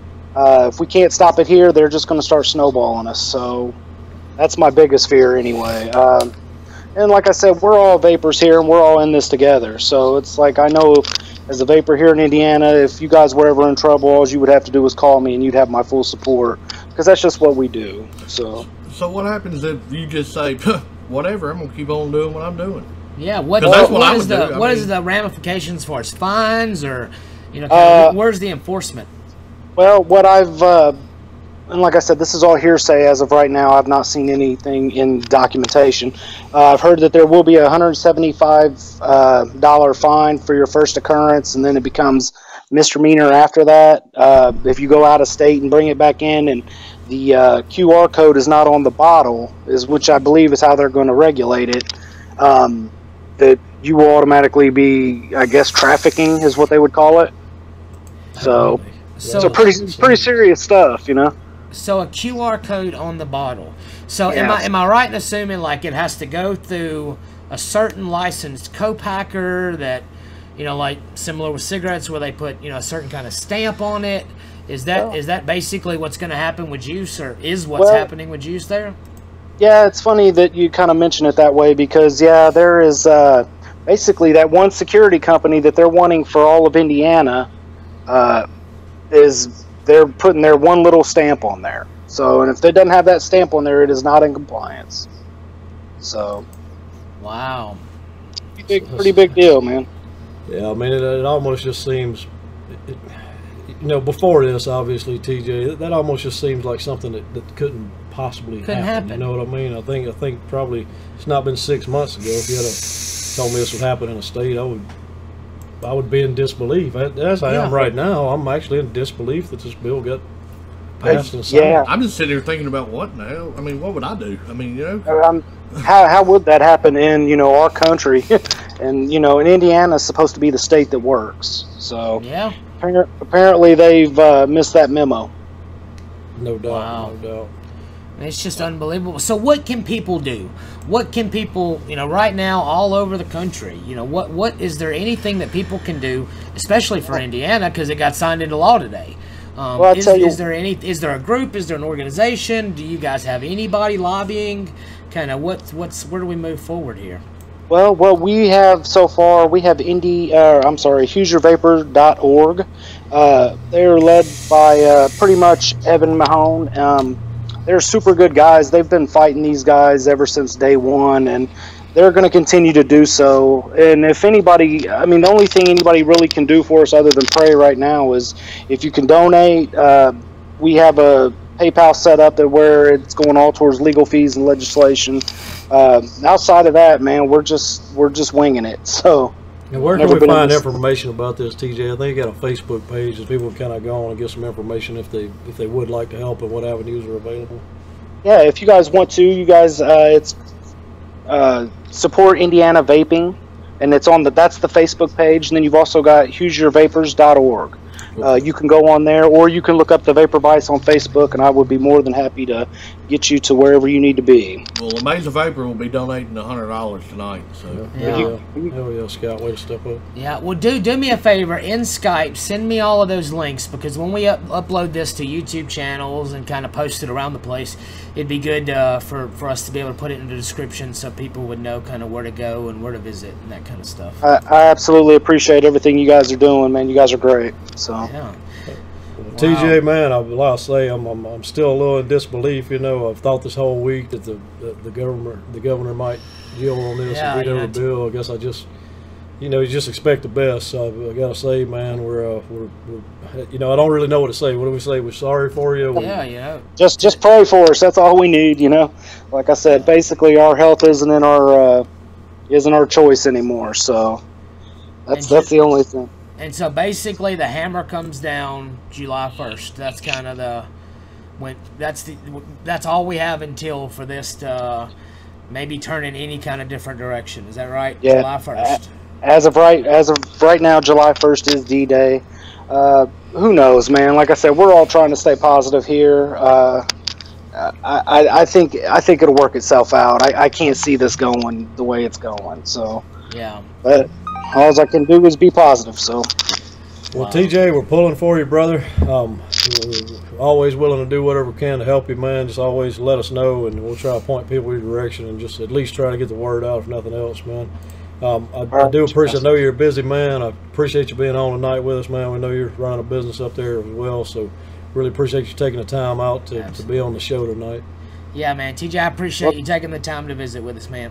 [SPEAKER 6] Uh, if we can't stop it here, they're just going to start snowballing us. So that's my biggest fear anyway. Um, and like I said, we're all vapors here, and we're all in this together. So it's like I know as a vapor here in Indiana, if you guys were ever in trouble, all you would have to do is call me, and you'd have my full support. Because that's just what we do. So
[SPEAKER 2] So what happens if you just say, whatever, I'm going to keep on doing what I'm doing?
[SPEAKER 1] Yeah, what,
[SPEAKER 2] 'Cause that's what
[SPEAKER 1] what
[SPEAKER 2] I
[SPEAKER 1] is
[SPEAKER 2] would
[SPEAKER 1] the
[SPEAKER 2] do. I
[SPEAKER 1] what is
[SPEAKER 2] mean-
[SPEAKER 1] the ramifications for us? Fines or, you know,
[SPEAKER 6] Uh,
[SPEAKER 1] where's the enforcement?
[SPEAKER 6] Well, what I've, uh, and like I said, this is all hearsay as of right now. I've not seen anything in documentation. Uh, I've heard that there will be a one hundred seventy-five dollars uh, fine for your first occurrence, and then it becomes misdemeanor after that. Uh, if you go out of state and bring it back in, and the uh, Q R code is not on the bottle, is which I believe is how they're going to regulate it. Um, that you will automatically be, I guess, trafficking is what they would call it. So.
[SPEAKER 1] So,
[SPEAKER 6] So pretty pretty serious stuff, you know.
[SPEAKER 1] so a Q R code on the bottle. So am
[SPEAKER 6] Yeah.
[SPEAKER 1] I am I right in assuming like it has to go through a certain licensed co-packer that you know, like similar with cigarettes where they put, you know, a certain kind of stamp on it? Is that
[SPEAKER 6] Well,
[SPEAKER 1] is that basically what's going to happen with juice, or is what's
[SPEAKER 6] well,
[SPEAKER 1] happening with juice there?
[SPEAKER 6] Yeah, it's funny that you kind of mention it that way because, yeah, there is uh, basically that one security company that they're wanting for all of Indiana uh, is they're putting their one little stamp on there. So, and if it doesn't have that stamp on there, it is not in compliance. So,
[SPEAKER 1] Wow.
[SPEAKER 6] pretty big, pretty big deal, man.
[SPEAKER 3] Yeah, I mean, it, it almost just seems, it, it, you know, before this, obviously, T J, that, that almost just seems like something that, that couldn't possibly
[SPEAKER 1] Couldn't
[SPEAKER 3] happen,
[SPEAKER 1] happen.
[SPEAKER 3] You know what I mean? I think I think probably it's not been six months ago. If you had a, told me this would happen in a state, I would I would be in disbelief. As I
[SPEAKER 1] Yeah.
[SPEAKER 3] am right now, I'm actually in disbelief that this bill got passed and signed.
[SPEAKER 6] Yeah.
[SPEAKER 2] I'm just sitting here thinking about what now. I mean, what would I do? I mean, you know,
[SPEAKER 6] Um, how, how would that happen in, you know, our country? And, you know, and Indiana is supposed to be the state that works. So
[SPEAKER 1] Yeah.
[SPEAKER 6] appar- apparently they've uh, missed that memo.
[SPEAKER 3] No doubt,
[SPEAKER 1] Wow.
[SPEAKER 3] no doubt.
[SPEAKER 1] It's just unbelievable. So what can people do? What can people, you know, right now all over the country, you know, what what is there anything that people can do, especially for Indiana because it got signed into law today? Um,
[SPEAKER 6] Well, I'll
[SPEAKER 1] is,
[SPEAKER 6] tell you-
[SPEAKER 1] is there any is there a group, is there an organization? Do you guys have anybody lobbying? Kind of what's what's where do we move forward here?
[SPEAKER 6] Well, what we have so far, we have Indy, uh, I'm sorry, Hoosier Vapor dot org. Uh, they're led by uh, pretty much Evan Mahone. Um, they're super good guys. They've been fighting these guys ever since day one, and they're going to continue to do so. And if anybody, I mean, the only thing anybody really can do for us other than pray right now is if you can donate. Uh, we have a PayPal set up that where it's going all towards legal fees and legislation. Uh, outside of that, man, we're just we're just winging it. So,
[SPEAKER 3] And where can
[SPEAKER 6] never
[SPEAKER 3] we
[SPEAKER 6] been in
[SPEAKER 3] find
[SPEAKER 6] this-
[SPEAKER 3] information about this, T J? I think you got a Facebook page that people can kind of go on and get some information if they if they would like to help and what avenues are available.
[SPEAKER 6] Yeah, if you guys want to, you guys, uh, it's uh, support Indiana Vaping, and it's on the that's the Facebook page. And then you've also got Hoosier Vapors dot org. Uh, you can go on there, or you can look up the Vaporized on Facebook, and I would be more than happy to get you to wherever you need to be.
[SPEAKER 2] well, Amazavapers will be donating a hundred dollars tonight. So
[SPEAKER 1] Yeah.
[SPEAKER 3] Hell yeah. Hell yeah, Scout, way to step up.
[SPEAKER 1] Yeah, well, do do me a favor in Skype. Send me all of those links because when we up, upload this to YouTube channels and kind of post it around the place, it'd be good uh, for for us to be able to put it in the description so people would know kind of where to go and where to visit and that kind of stuff.
[SPEAKER 6] I, I absolutely appreciate everything you guys are doing, man. You guys are great. So.
[SPEAKER 1] Yeah.
[SPEAKER 3] Well, T J, man, I, like I say, I'm, I'm I'm still a little in disbelief. You know, I've thought this whole week that the the, the governor the governor might deal on this
[SPEAKER 1] Yeah,
[SPEAKER 3] and veto
[SPEAKER 1] yeah.
[SPEAKER 3] the bill. I guess I just, you know, you just expect the best. So I, I gotta say, man, we're, uh, we're we're you know, I don't really know what to say. What do we say? We're sorry for you. We-
[SPEAKER 1] Yeah, you know.
[SPEAKER 6] Just just pray for us. That's all we need, you know. Like I said, basically our health isn't in our uh, isn't our choice anymore. So that's
[SPEAKER 1] And
[SPEAKER 6] that's the only thing.
[SPEAKER 1] And so basically the hammer comes down July first. That's kind of the when that's the that's all we have until for this to uh, maybe turn in any kind of different direction. Is that right?
[SPEAKER 6] Yeah.
[SPEAKER 1] July first.
[SPEAKER 6] As of right as of right now, July first is D-Day. Uh, who knows, man? Like I said, we're all trying to stay positive here. Uh, I, I I think I think it'll work itself out. I, I can't see this going the way it's going. So,
[SPEAKER 1] Yeah.
[SPEAKER 6] but all I can do is be positive. So.
[SPEAKER 3] Well, T J, we're pulling for you, brother. Um, we're always willing to do whatever we can to help you, man. Just always let us know, and we'll try to point people in your direction and just at least try to get the word out, if nothing else, man. Um, I, I do appreciate. I know you're a busy man. I appreciate you being on tonight with us, man. We know you're running a business up there as well, so really appreciate you taking the time out to, to be on the show tonight.
[SPEAKER 1] Yeah, man. T J, I appreciate you taking the time to visit with us, man.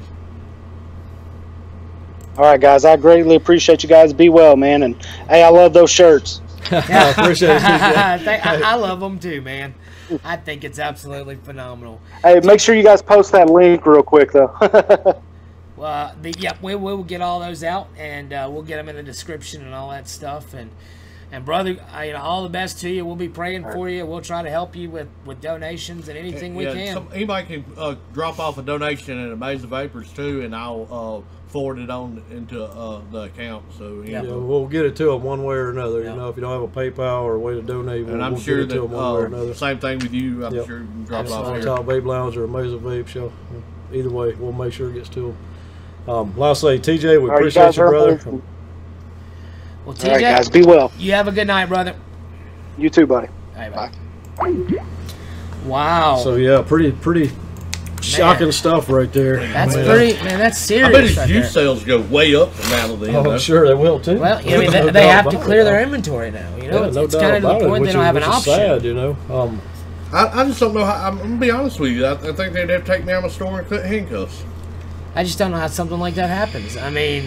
[SPEAKER 6] All right, guys. I greatly appreciate you guys. Be well, man. And hey, I love those shirts.
[SPEAKER 3] I appreciate it, T J.
[SPEAKER 1] I, I love them too, man. I think it's absolutely phenomenal.
[SPEAKER 6] Hey, make sure you guys post that link real quick, though.
[SPEAKER 1] Well, the, yeah, we will get all those out, and uh, we'll get them in the description and all that stuff. And and brother, I, you know, all the best to you. We'll be praying for you. We'll try to help you with, with donations and anything we
[SPEAKER 2] yeah,
[SPEAKER 1] can.
[SPEAKER 2] some, anybody can uh, drop off a donation at Amazavapers too, and I'll uh, forward it on into uh, the account. So
[SPEAKER 3] Yeah,
[SPEAKER 2] yeah,
[SPEAKER 3] we'll get it to them one way or another.
[SPEAKER 1] Yeah.
[SPEAKER 3] You know, if you don't have a PayPal or a way to donate, we'll,
[SPEAKER 2] and I'm
[SPEAKER 3] we'll
[SPEAKER 2] sure
[SPEAKER 3] get it to
[SPEAKER 2] that
[SPEAKER 3] them one way or
[SPEAKER 2] uh,
[SPEAKER 3] another.
[SPEAKER 2] same thing with you. I'm
[SPEAKER 3] Yep.
[SPEAKER 2] sure you can drop off
[SPEAKER 3] On
[SPEAKER 2] here.
[SPEAKER 3] Top Vape Lounge or Amazing Vape Show. Either way, we'll make sure it gets to them. Um, like I say, T J, we
[SPEAKER 6] All right, you
[SPEAKER 3] appreciate
[SPEAKER 6] guys
[SPEAKER 3] you,
[SPEAKER 6] are
[SPEAKER 3] brother.
[SPEAKER 6] amazing.
[SPEAKER 1] Well, T J,
[SPEAKER 6] all right, guys, be well.
[SPEAKER 1] You have a good night, brother.
[SPEAKER 6] You too, buddy.
[SPEAKER 1] All right,
[SPEAKER 6] bye.
[SPEAKER 1] Wow.
[SPEAKER 3] So yeah, pretty pretty shocking stuff right there.
[SPEAKER 1] That's
[SPEAKER 3] man.
[SPEAKER 1] pretty, man. That's serious.
[SPEAKER 2] I bet his
[SPEAKER 1] right
[SPEAKER 2] juice
[SPEAKER 1] there.
[SPEAKER 2] sales go way up from now to then.
[SPEAKER 3] Oh,
[SPEAKER 2] though.
[SPEAKER 3] I'm sure they will too.
[SPEAKER 1] Well, I mean,
[SPEAKER 3] No
[SPEAKER 1] they, they
[SPEAKER 3] doubt
[SPEAKER 1] have to
[SPEAKER 3] about
[SPEAKER 1] clear
[SPEAKER 3] it.
[SPEAKER 1] their inventory now. You know,
[SPEAKER 3] Yeah,
[SPEAKER 1] it's,
[SPEAKER 3] no
[SPEAKER 1] it's
[SPEAKER 3] doubt
[SPEAKER 1] kind of to
[SPEAKER 3] about
[SPEAKER 1] the
[SPEAKER 3] it,
[SPEAKER 1] point
[SPEAKER 3] which
[SPEAKER 1] they don't
[SPEAKER 3] is-
[SPEAKER 1] have an
[SPEAKER 3] which is
[SPEAKER 1] option.
[SPEAKER 3] sad, you know. Um,
[SPEAKER 2] I, I just don't know how. I'm, I'm gonna be honest with you. I, I think they'd have to take me out of my store and put handcuffs.
[SPEAKER 1] I just don't know how something like that happens. I mean,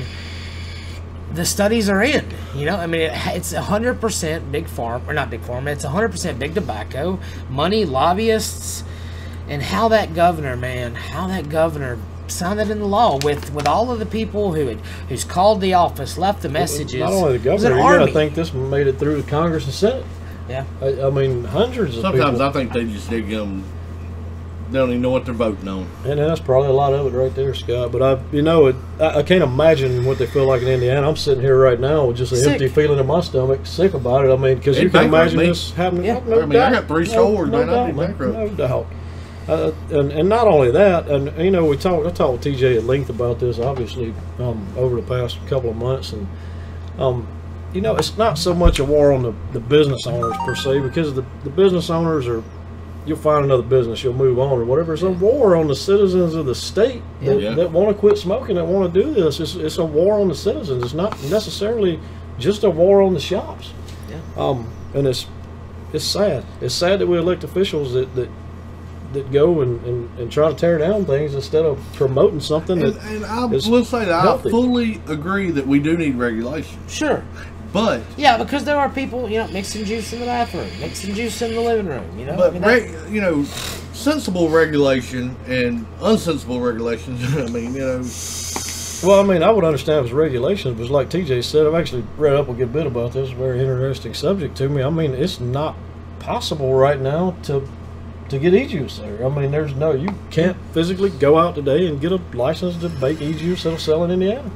[SPEAKER 1] the studies are in. You know, I mean, it, it's one hundred percent big farm, or not big farm, it's one hundred percent big tobacco, money, lobbyists, and how that governor, man, how that governor signed that in the law with, with all of the people who had who's called the office, left the messages.
[SPEAKER 3] Not only the
[SPEAKER 1] It was an
[SPEAKER 3] governor, you got
[SPEAKER 1] army.
[SPEAKER 3] to think this made it through the Congress and Senate.
[SPEAKER 1] Yeah.
[SPEAKER 3] I, I mean, hundreds of
[SPEAKER 2] Sometimes
[SPEAKER 3] people.
[SPEAKER 2] I think they just dig them. They don't even know what they're voting on.
[SPEAKER 3] And that's probably a lot of it right there, Scott. But I, you know, it, I, I can't imagine what they feel like in Indiana. I'm sitting here right now with just an
[SPEAKER 1] Sick.
[SPEAKER 3] empty feeling in my stomach, sick about it. I mean, because you
[SPEAKER 2] It'd
[SPEAKER 3] can
[SPEAKER 2] bankrupt
[SPEAKER 3] imagine
[SPEAKER 2] me.
[SPEAKER 3] this happening.
[SPEAKER 1] Yeah.
[SPEAKER 3] No
[SPEAKER 2] I mean, I
[SPEAKER 3] doubt.
[SPEAKER 2] got three
[SPEAKER 3] no,
[SPEAKER 2] stores,
[SPEAKER 3] no
[SPEAKER 2] man. I'd
[SPEAKER 3] doubt,
[SPEAKER 2] be
[SPEAKER 3] man.
[SPEAKER 2] bankrupt.
[SPEAKER 3] No doubt. Uh, and, and not only that, and you know, we talked. I talked with T J at length about this, obviously, um, over the past couple of months, and um, you know, it's not so much a war on the, the business owners per se, because the, the business owners are, you'll find another business, you'll move on or whatever. It's a war on the citizens of the state that,
[SPEAKER 2] Yeah.
[SPEAKER 3] that want to quit smoking, that want to do this. It's, it's a war on the citizens. It's not necessarily just a war on the shops.
[SPEAKER 1] Yeah.
[SPEAKER 3] Um, and it's it's sad. It's sad that we elect officials that that, that go and, and, and try to tear down things instead of promoting something
[SPEAKER 2] And,
[SPEAKER 3] that
[SPEAKER 2] and I
[SPEAKER 3] is
[SPEAKER 2] will say that
[SPEAKER 3] healthy.
[SPEAKER 2] I fully agree that we do need regulation.
[SPEAKER 1] Sure.
[SPEAKER 2] But
[SPEAKER 1] Yeah, because there are people, you know, mixing juice in the bathroom, mixing juice in the living room, you know. I
[SPEAKER 2] but
[SPEAKER 1] mean, that-
[SPEAKER 2] reg, you know, sensible regulation and unsensible regulations. I mean, you know,
[SPEAKER 3] Well, I mean, I would understand if it's regulations, but like T J said, I've actually read up a good bit about this. Very interesting subject to me. I mean, it's not possible right now to to get e-juice there. I mean, there's no, you can't physically go out today and get a license to make e-juice that'll sell in Indiana.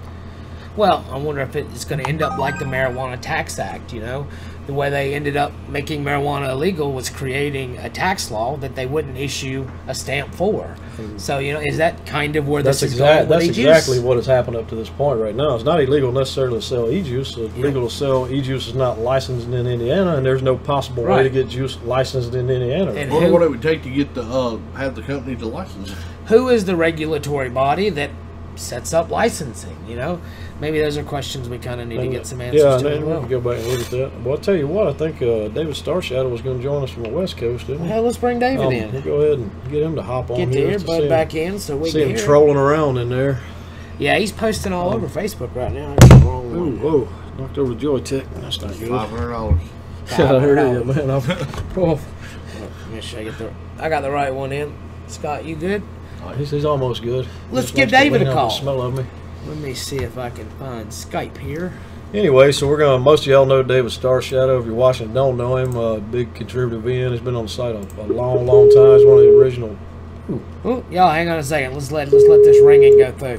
[SPEAKER 1] Well, I wonder if it's going to end up like the Marijuana Tax Act, you know? The way they ended up making marijuana illegal was creating a tax law that they wouldn't issue a stamp for. So, you know, is that kind of where
[SPEAKER 3] That's
[SPEAKER 1] this is
[SPEAKER 3] exactly
[SPEAKER 1] going
[SPEAKER 3] that's
[SPEAKER 1] with e-juice?
[SPEAKER 3] exactly what has happened up to this point right now. It's not illegal necessarily to sell e-juice. It's
[SPEAKER 1] Yeah.
[SPEAKER 3] legal to sell e-juice is not licensed in Indiana, and there's no possible way to
[SPEAKER 1] Right.
[SPEAKER 3] get juice licensed in Indiana.
[SPEAKER 1] And
[SPEAKER 2] I wonder
[SPEAKER 1] who-
[SPEAKER 2] what it would take to get the uh, have the company to license it.
[SPEAKER 1] Who is the regulatory body that sets up licensing, you know? Maybe those are questions we kind of need to get some answers
[SPEAKER 3] yeah,
[SPEAKER 1] to.
[SPEAKER 3] and
[SPEAKER 1] as
[SPEAKER 3] we
[SPEAKER 1] well.
[SPEAKER 3] can go back and look at that. Well, I'll tell you what, I think uh, David Starshadow was going to join us from the West Coast, didn't he?
[SPEAKER 1] Well, let's bring David
[SPEAKER 3] Um,
[SPEAKER 1] in.
[SPEAKER 3] We'll go ahead and get him to hop on
[SPEAKER 1] Get the
[SPEAKER 3] here. just to see
[SPEAKER 1] earbud
[SPEAKER 3] him-
[SPEAKER 1] back in so we
[SPEAKER 3] See
[SPEAKER 1] can
[SPEAKER 3] him
[SPEAKER 1] hear.
[SPEAKER 3] trolling around in there.
[SPEAKER 1] Yeah, he's posting all over Facebook right now. That's the wrong
[SPEAKER 3] Ooh,
[SPEAKER 1] one.
[SPEAKER 3] whoa, knocked over Joy Tech. That's not good.
[SPEAKER 2] Five hundred dollars.
[SPEAKER 3] Yeah, I heard it, man. I'm, oh,
[SPEAKER 1] Let me sure I get the. I got the right one in. Scott, you good?
[SPEAKER 3] he's, he's almost good.
[SPEAKER 1] Let's
[SPEAKER 3] Just
[SPEAKER 1] give
[SPEAKER 3] wants to
[SPEAKER 1] David a
[SPEAKER 3] lean out
[SPEAKER 1] call.
[SPEAKER 3] the Smell of me.
[SPEAKER 1] Let me see if I can find Skype here.
[SPEAKER 3] Anyway, so we're gonna. Most of y'all know David Starshadow. If you're watching, don't know him. Uh, big contributor V N. He's been on the site a, a long, long time. He's one of the original.
[SPEAKER 1] Oh, y'all, hang on a second. Let's let let's let this ringing go through.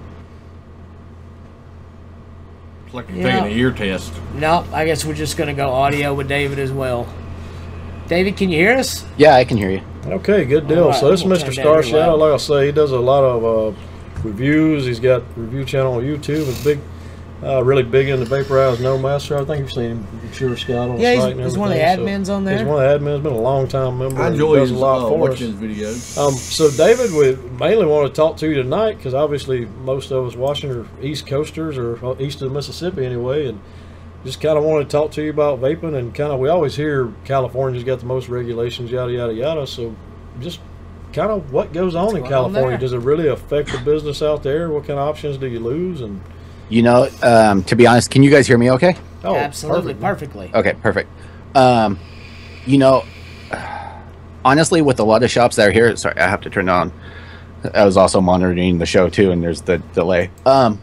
[SPEAKER 2] It's like you're
[SPEAKER 1] Yeah.
[SPEAKER 2] taking a ear test.
[SPEAKER 1] Nope. I guess we're just gonna go audio with David as well. David, can you hear us?
[SPEAKER 7] Yeah, I can hear you.
[SPEAKER 3] Okay, good deal.
[SPEAKER 1] All right,
[SPEAKER 3] so this is
[SPEAKER 1] I'm gonna
[SPEAKER 3] Mister
[SPEAKER 1] turn down your
[SPEAKER 3] Starshadow.
[SPEAKER 1] loud.
[SPEAKER 3] Like I say, he does a lot of uh, reviews. He's got a review channel on YouTube. He's big, uh, really big into Vaporized Nomad. So I think you've seen him, I'm sure, Scott, on
[SPEAKER 1] Yeah,
[SPEAKER 3] the
[SPEAKER 1] he's-
[SPEAKER 3] site and
[SPEAKER 1] he's one of the
[SPEAKER 3] everything.
[SPEAKER 1] admins on
[SPEAKER 3] He's
[SPEAKER 1] there.
[SPEAKER 3] one of the admins. Been a long time member.
[SPEAKER 2] I
[SPEAKER 3] and
[SPEAKER 2] enjoy
[SPEAKER 3] does
[SPEAKER 2] his,
[SPEAKER 3] a lot
[SPEAKER 2] uh,
[SPEAKER 3] for us.
[SPEAKER 2] watching his videos.
[SPEAKER 3] Um, so David, we mainly want to talk to you tonight because obviously most of us watching are East Coasters or uh, east of the Mississippi anyway, and just kind of want to talk to you about vaping and kind of we always hear California's got the most regulations, yada yada yada. So just kind of what goes on in
[SPEAKER 1] going on
[SPEAKER 3] California?
[SPEAKER 1] there?
[SPEAKER 3] Does it really affect the business out there? What kind of options do you lose? And
[SPEAKER 7] You know, um, to be honest, can you guys hear me okay?
[SPEAKER 3] oh,
[SPEAKER 1] Absolutely,
[SPEAKER 3] perfect.
[SPEAKER 1] perfectly.
[SPEAKER 7] Okay, perfect. Um, you know, honestly, with a lot of shops that are here, sorry, I have to turn it on. I was also monitoring the show too, and there's the delay. Um,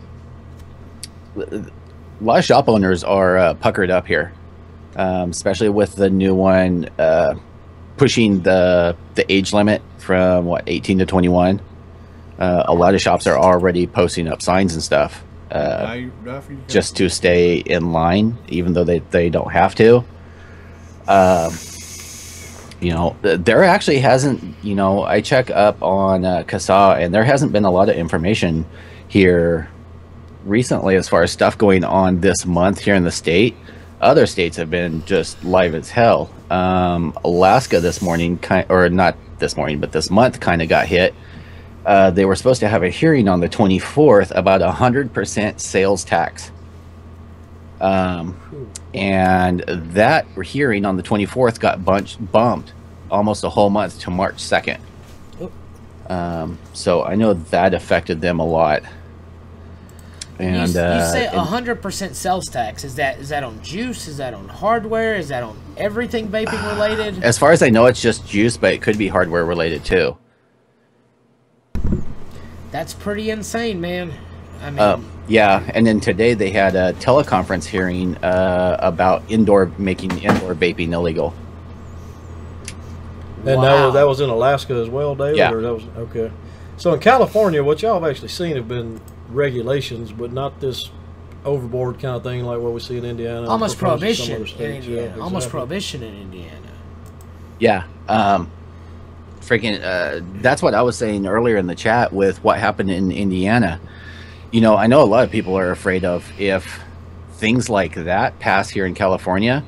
[SPEAKER 7] a lot of shop owners are uh, puckered up here, um, especially with the new one uh, pushing the the age limit from what eighteen to twenty-one. Uh, a lot of shops are already posting up signs and stuff. Uh,
[SPEAKER 2] Now you- now for you guys.
[SPEAKER 7] just to stay in line, even though they, they don't have to. Um, you know, th- there actually hasn't, you know, I check up on uh, C A S A, and there hasn't been a lot of information here recently as far as stuff going on this month here in the state. Other states have been just live as hell. Um, Alaska this morning, kind or not this morning, but this month kind of got hit. Uh, they were supposed to have a hearing on the twenty-fourth about a hundred percent sales tax. Um, and that hearing on the twenty-fourth got bunched, bumped almost a whole month to March second. Um, so I know that affected them a lot. And
[SPEAKER 1] you, you
[SPEAKER 7] uh,
[SPEAKER 1] say a hundred percent sales tax. Is that is that on juice? Is that on hardware? Is that on everything vaping related?
[SPEAKER 7] As far as I know, it's just juice, but it could be hardware related too.
[SPEAKER 1] That's pretty insane, man. I mean,
[SPEAKER 7] uh, yeah. And then today they had a teleconference hearing uh, about indoor making indoor vaping illegal.
[SPEAKER 3] And
[SPEAKER 1] wow.
[SPEAKER 3] that was that was in Alaska as well, David.
[SPEAKER 7] Yeah.
[SPEAKER 3] Or that was okay. So in California, what y'all have actually seen have been regulations, but not this overboard kind of thing like what we see in Indiana.
[SPEAKER 1] Almost prohibition in
[SPEAKER 3] states.
[SPEAKER 1] Indiana.
[SPEAKER 3] Yeah, exactly.
[SPEAKER 1] Almost prohibition in Indiana.
[SPEAKER 7] Yeah. Um, freaking. Uh, that's what I was saying earlier in the chat with what happened in Indiana. You know, I know a lot of people are afraid of if things like that pass here in California,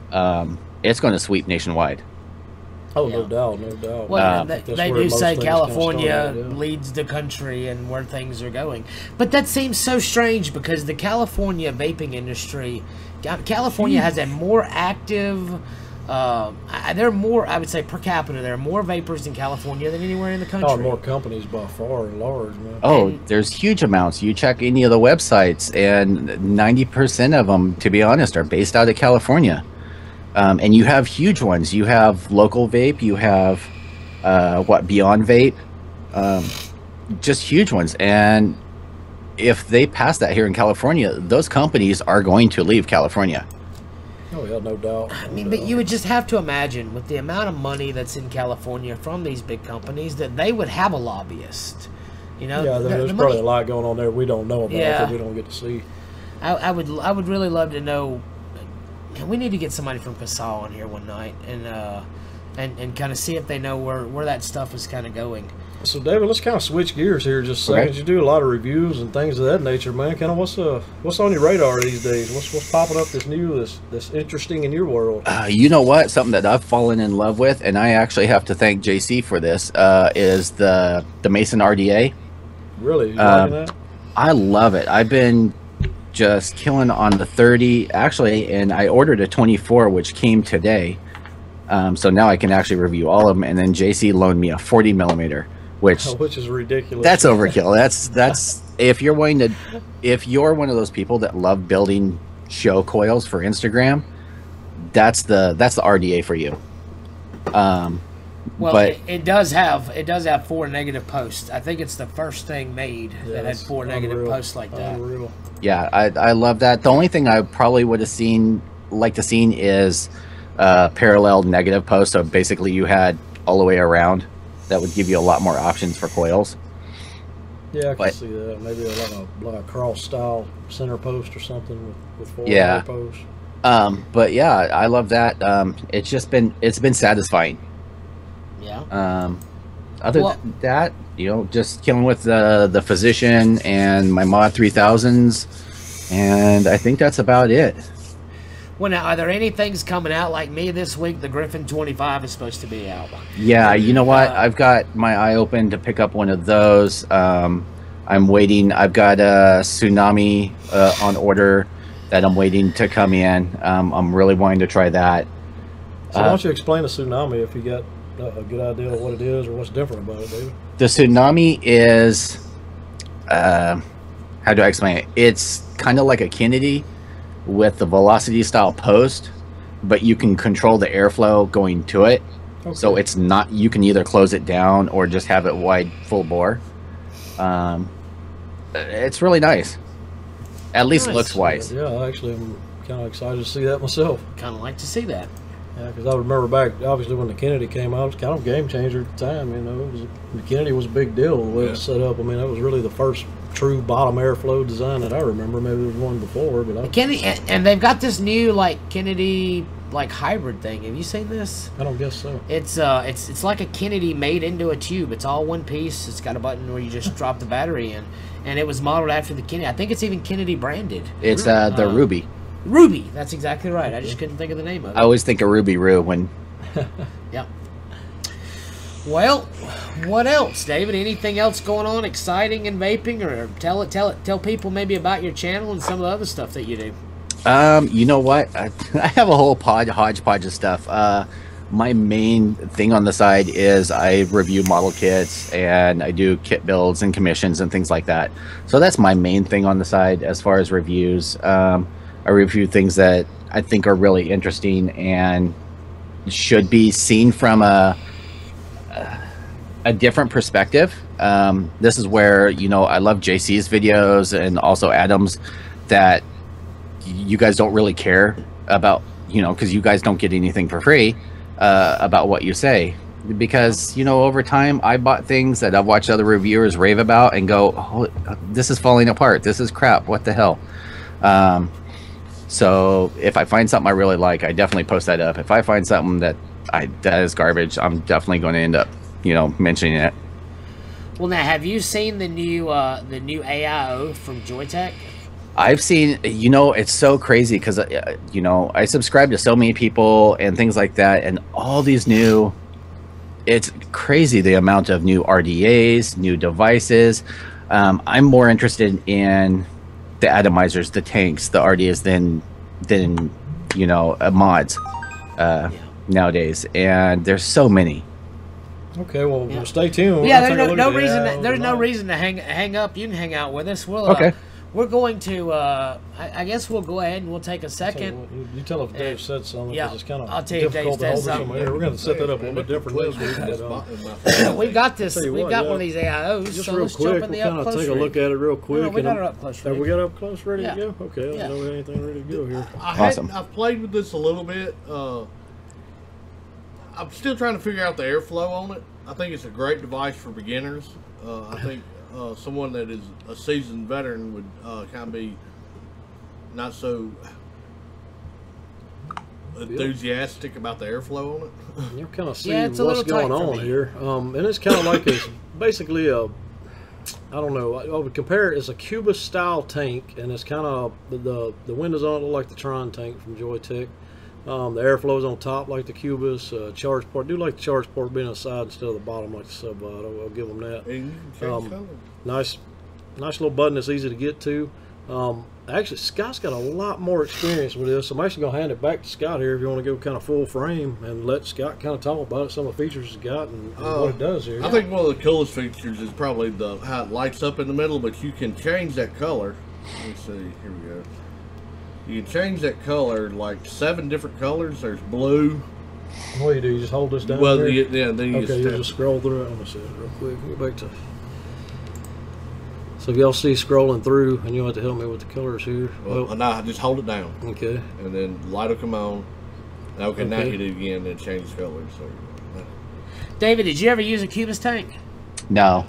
[SPEAKER 7] um, it's going to sweep nationwide.
[SPEAKER 3] Oh,
[SPEAKER 1] Yeah.
[SPEAKER 3] no doubt, no doubt.
[SPEAKER 1] Well,
[SPEAKER 3] Uh,
[SPEAKER 1] they,
[SPEAKER 3] that's
[SPEAKER 1] they
[SPEAKER 3] where
[SPEAKER 1] do
[SPEAKER 3] most
[SPEAKER 1] say
[SPEAKER 3] things kinda
[SPEAKER 1] California
[SPEAKER 3] start out, yeah.
[SPEAKER 1] leads the country and where things are going. But that seems so strange because the California vaping industry, Ca- California has a more active, uh, I- they're more, I would say per capita, there are more vapors in California than anywhere in the country.
[SPEAKER 3] Oh, more companies by far and large, man.
[SPEAKER 7] Oh,
[SPEAKER 1] And-
[SPEAKER 7] there's huge amounts. You check any of the websites, and ninety percent of them, to be honest, are based out of California. Um, and you have huge ones. You have Local Vape. You have uh, what Beyond Vape. Um, just huge ones. And if they pass that here in California, those companies are going to leave California.
[SPEAKER 3] Oh, yeah, no doubt.
[SPEAKER 1] I mean, but you would just have to imagine with the amount of money that's in California from these big companies that they would have a lobbyist. You know,
[SPEAKER 3] Yeah,
[SPEAKER 1] the-
[SPEAKER 3] there's
[SPEAKER 1] the
[SPEAKER 3] probably
[SPEAKER 1] money-
[SPEAKER 3] a lot going on there we don't know about
[SPEAKER 1] Yeah.
[SPEAKER 3] that we don't get to see.
[SPEAKER 1] I, I would I would really love to know. We need to get somebody from Casal on here one night and uh, and and kind of see if they know where where that stuff is kind of going.
[SPEAKER 3] So, David, let's kind of switch gears here just a
[SPEAKER 7] Okay.
[SPEAKER 3] second. You do a lot of reviews and things of that nature, man. Kind of what's uh what's on your radar these days? What's what's popping up this new, this this interesting in your world?
[SPEAKER 7] Uh, you know what? Something that I've fallen in love with, and I actually have to thank J C for this, uh, is the the Mason R D A.
[SPEAKER 3] Really, you
[SPEAKER 7] Um,
[SPEAKER 3] liking that?
[SPEAKER 7] I love it. I've been just killing on the thirty, actually, and I ordered a twenty-four, which came today. Um, so now I can actually review all of them. And then J C loaned me a forty millimeter, which
[SPEAKER 3] Oh, which is ridiculous.
[SPEAKER 7] that's overkill. That's that's if you're wanting to, if you're one of those people that love building show coils for Instagram, that's the that's the R D A for you. Um,
[SPEAKER 1] Well,
[SPEAKER 7] but
[SPEAKER 1] it, it does have it does have four negative posts. I think it's the first thing made
[SPEAKER 3] Yeah,
[SPEAKER 1] that had
[SPEAKER 3] that's
[SPEAKER 1] four negative
[SPEAKER 3] unreal.
[SPEAKER 1] posts like that.
[SPEAKER 3] Unreal.
[SPEAKER 7] yeah, I I love that. The only thing I probably would have seen like to seen is uh, parallel negative post. So basically, you had all the way around. That would give you a lot more options for coils.
[SPEAKER 3] Yeah, I can
[SPEAKER 7] But-
[SPEAKER 3] see that. Maybe like a like a cross style center post or something with, with four
[SPEAKER 7] Yeah.
[SPEAKER 3] posts.
[SPEAKER 7] Um, but yeah, I love that. Um, it's just been it's been satisfying.
[SPEAKER 1] Yeah.
[SPEAKER 7] Um, other
[SPEAKER 1] Well-
[SPEAKER 7] than that, you know, just killing with the the physician and my mod three thousands, and I think that's about it.
[SPEAKER 1] Well, now, are there any things coming out like me this week? The Griffin twenty-five is supposed to be out.
[SPEAKER 7] Yeah, you know what?
[SPEAKER 1] Uh,
[SPEAKER 7] I've got my eye open to pick up one of those. Um, I'm waiting. I've got a Tsunami uh, on order that I'm waiting to come in. Um, I'm really wanting to try that.
[SPEAKER 3] So why
[SPEAKER 7] Uh,
[SPEAKER 3] don't you explain the Tsunami if you got a good idea of what it is or what's different about it, David?
[SPEAKER 7] The Tsunami is, uh, how do I explain it? It's kind of like a Kennedy with the velocity style post, but you can control the airflow going to it. So
[SPEAKER 3] Okay.
[SPEAKER 7] it's not, you can either close it down or just have it wide full bore. Um, it's really nice. At least
[SPEAKER 1] Nice.
[SPEAKER 7] looks wise.
[SPEAKER 3] Yeah, actually, I'm kind of excited to see that myself.
[SPEAKER 1] Kind of like to see that.
[SPEAKER 3] Yeah, because I remember back, obviously, when the Kennedy came out, it was kind of a game changer at the time. You know, it was, the Kennedy was a big deal the way it was set up. I mean, that was really the first true bottom airflow design that I remember. Maybe there was one before, but I,
[SPEAKER 1] Kennedy, and, and they've got this new like Kennedy like hybrid thing. Have you seen this?
[SPEAKER 3] I don't guess so.
[SPEAKER 1] It's uh, it's it's like a Kennedy made into a tube. It's all one piece. It's got a button where you just drop the battery in, and it was modeled after the Kennedy. I think it's even Kennedy branded.
[SPEAKER 7] It's uh, the uh, Ruby.
[SPEAKER 1] Ruby. That's exactly right. I just couldn't think of the name of it.
[SPEAKER 7] I always think of Ruby Roo when.
[SPEAKER 1] Yeah. Well, what else, David? Anything else going on exciting in vaping, or tell it, tell it, tell people maybe about your channel and some of the other stuff that you do.
[SPEAKER 7] Um, you know what? I, I have a whole pod hodgepodge of stuff. Uh, my main thing on the side is I review model kits and I do kit builds and commissions and things like that. So that's my main thing on the side as far as reviews. Um, I review things that I think are really interesting and should be seen from a a different perspective. Um, this is where, you know, I love J C's videos and also Adam's, that you guys don't really care about, you know, because you guys don't get anything for free uh, about what you say. Because, you know, over time, I bought things that I've watched other reviewers rave about and go, oh, this is falling apart. This is crap. What the hell? Um, so if I find something I really like, I definitely post that up. If I find something that I that is garbage, I'm definitely going to end up, you know, mentioning it.
[SPEAKER 1] Well, now, have you seen the new uh, the new A I O from Joytech?
[SPEAKER 7] I've seen, you know, it's so crazy because, uh, you know, I subscribe to so many people and things like that, and all these new, it's crazy the amount of new R D As, new devices. Um, I'm more interested in the atomizers, the tanks, the R D As than, than you know, uh, mods uh, yeah. nowadays, and there's so many.
[SPEAKER 3] Okay, well,
[SPEAKER 1] yeah.
[SPEAKER 3] stay tuned.
[SPEAKER 1] Yeah, there's no, no reason. To, there's no reason to hang hang up. You can hang out with us. We'll,
[SPEAKER 7] okay.
[SPEAKER 1] Uh, we're going to. Uh, I, I guess we'll go ahead and we'll take a second.
[SPEAKER 3] So, you, you tell if Dave uh, said something.
[SPEAKER 1] Yeah,
[SPEAKER 3] it's kind of
[SPEAKER 1] I'll tell you if Dave said something.
[SPEAKER 3] Here. We're going to set that up a little bit different next week. But, uh,
[SPEAKER 1] we've got this. We've
[SPEAKER 3] what,
[SPEAKER 1] got
[SPEAKER 3] yeah.
[SPEAKER 1] one of these A I Os.
[SPEAKER 3] Just
[SPEAKER 1] so
[SPEAKER 3] real
[SPEAKER 1] let's
[SPEAKER 3] quick,
[SPEAKER 1] jump in the
[SPEAKER 3] we'll kind
[SPEAKER 1] up
[SPEAKER 3] of
[SPEAKER 1] close
[SPEAKER 3] take a look at it real quick.
[SPEAKER 1] No, we got it up close.
[SPEAKER 3] Have we got up close ready
[SPEAKER 1] yeah.
[SPEAKER 3] to go? Okay,
[SPEAKER 1] yeah.
[SPEAKER 3] I don't know anything ready to go here.
[SPEAKER 2] I
[SPEAKER 7] awesome.
[SPEAKER 2] I've played with this a little bit. Uh, I'm still trying to figure out the airflow on it. I think it's a great device for beginners. Uh, I think uh, someone that is a seasoned veteran would uh, kind of be not so enthusiastic about the airflow on it.
[SPEAKER 3] You kind of see
[SPEAKER 1] yeah,
[SPEAKER 3] what's going on here, um, and it's kind of like it's basically a, I don't know, I would compare it as a Cubist style tank, and it's kind of the the windows on it look like the Tron tank from Joytech. Um, the airflow's on top like the Cubist. Uh, charge port, I do like the charge port being on the side instead of the bottom like the sub bot. I'll, I'll give them that.
[SPEAKER 2] And you can change
[SPEAKER 3] um,
[SPEAKER 2] color.
[SPEAKER 3] Nice, nice little button that's easy to get to. Um, actually, Scott's got a lot more experience with this. I'm actually going to hand it back to Scott here if you want to go kind of full frame and let Scott kind of talk about it, some of the features it's got and, and uh, what it does here.
[SPEAKER 2] I think one of the coolest features is probably the how it lights up in the middle, but you can change that color. Let me see. Here we go. You can change that color like seven different colors. There's blue.
[SPEAKER 3] What do you do? You just hold this down?
[SPEAKER 2] Well,
[SPEAKER 3] there?
[SPEAKER 2] you, yeah, then you
[SPEAKER 3] okay,
[SPEAKER 2] just,
[SPEAKER 3] you just scroll through it. Let me see it real quick. Go back to. So if y'all see scrolling through, and you'll have to help me with the colors here.
[SPEAKER 2] Well, well no, just hold it down.
[SPEAKER 3] Okay.
[SPEAKER 2] And then light will come on. Okay, okay. Now hit it again, then change colors. So, uh.
[SPEAKER 1] David, did you ever use a Cubist tank?
[SPEAKER 7] No.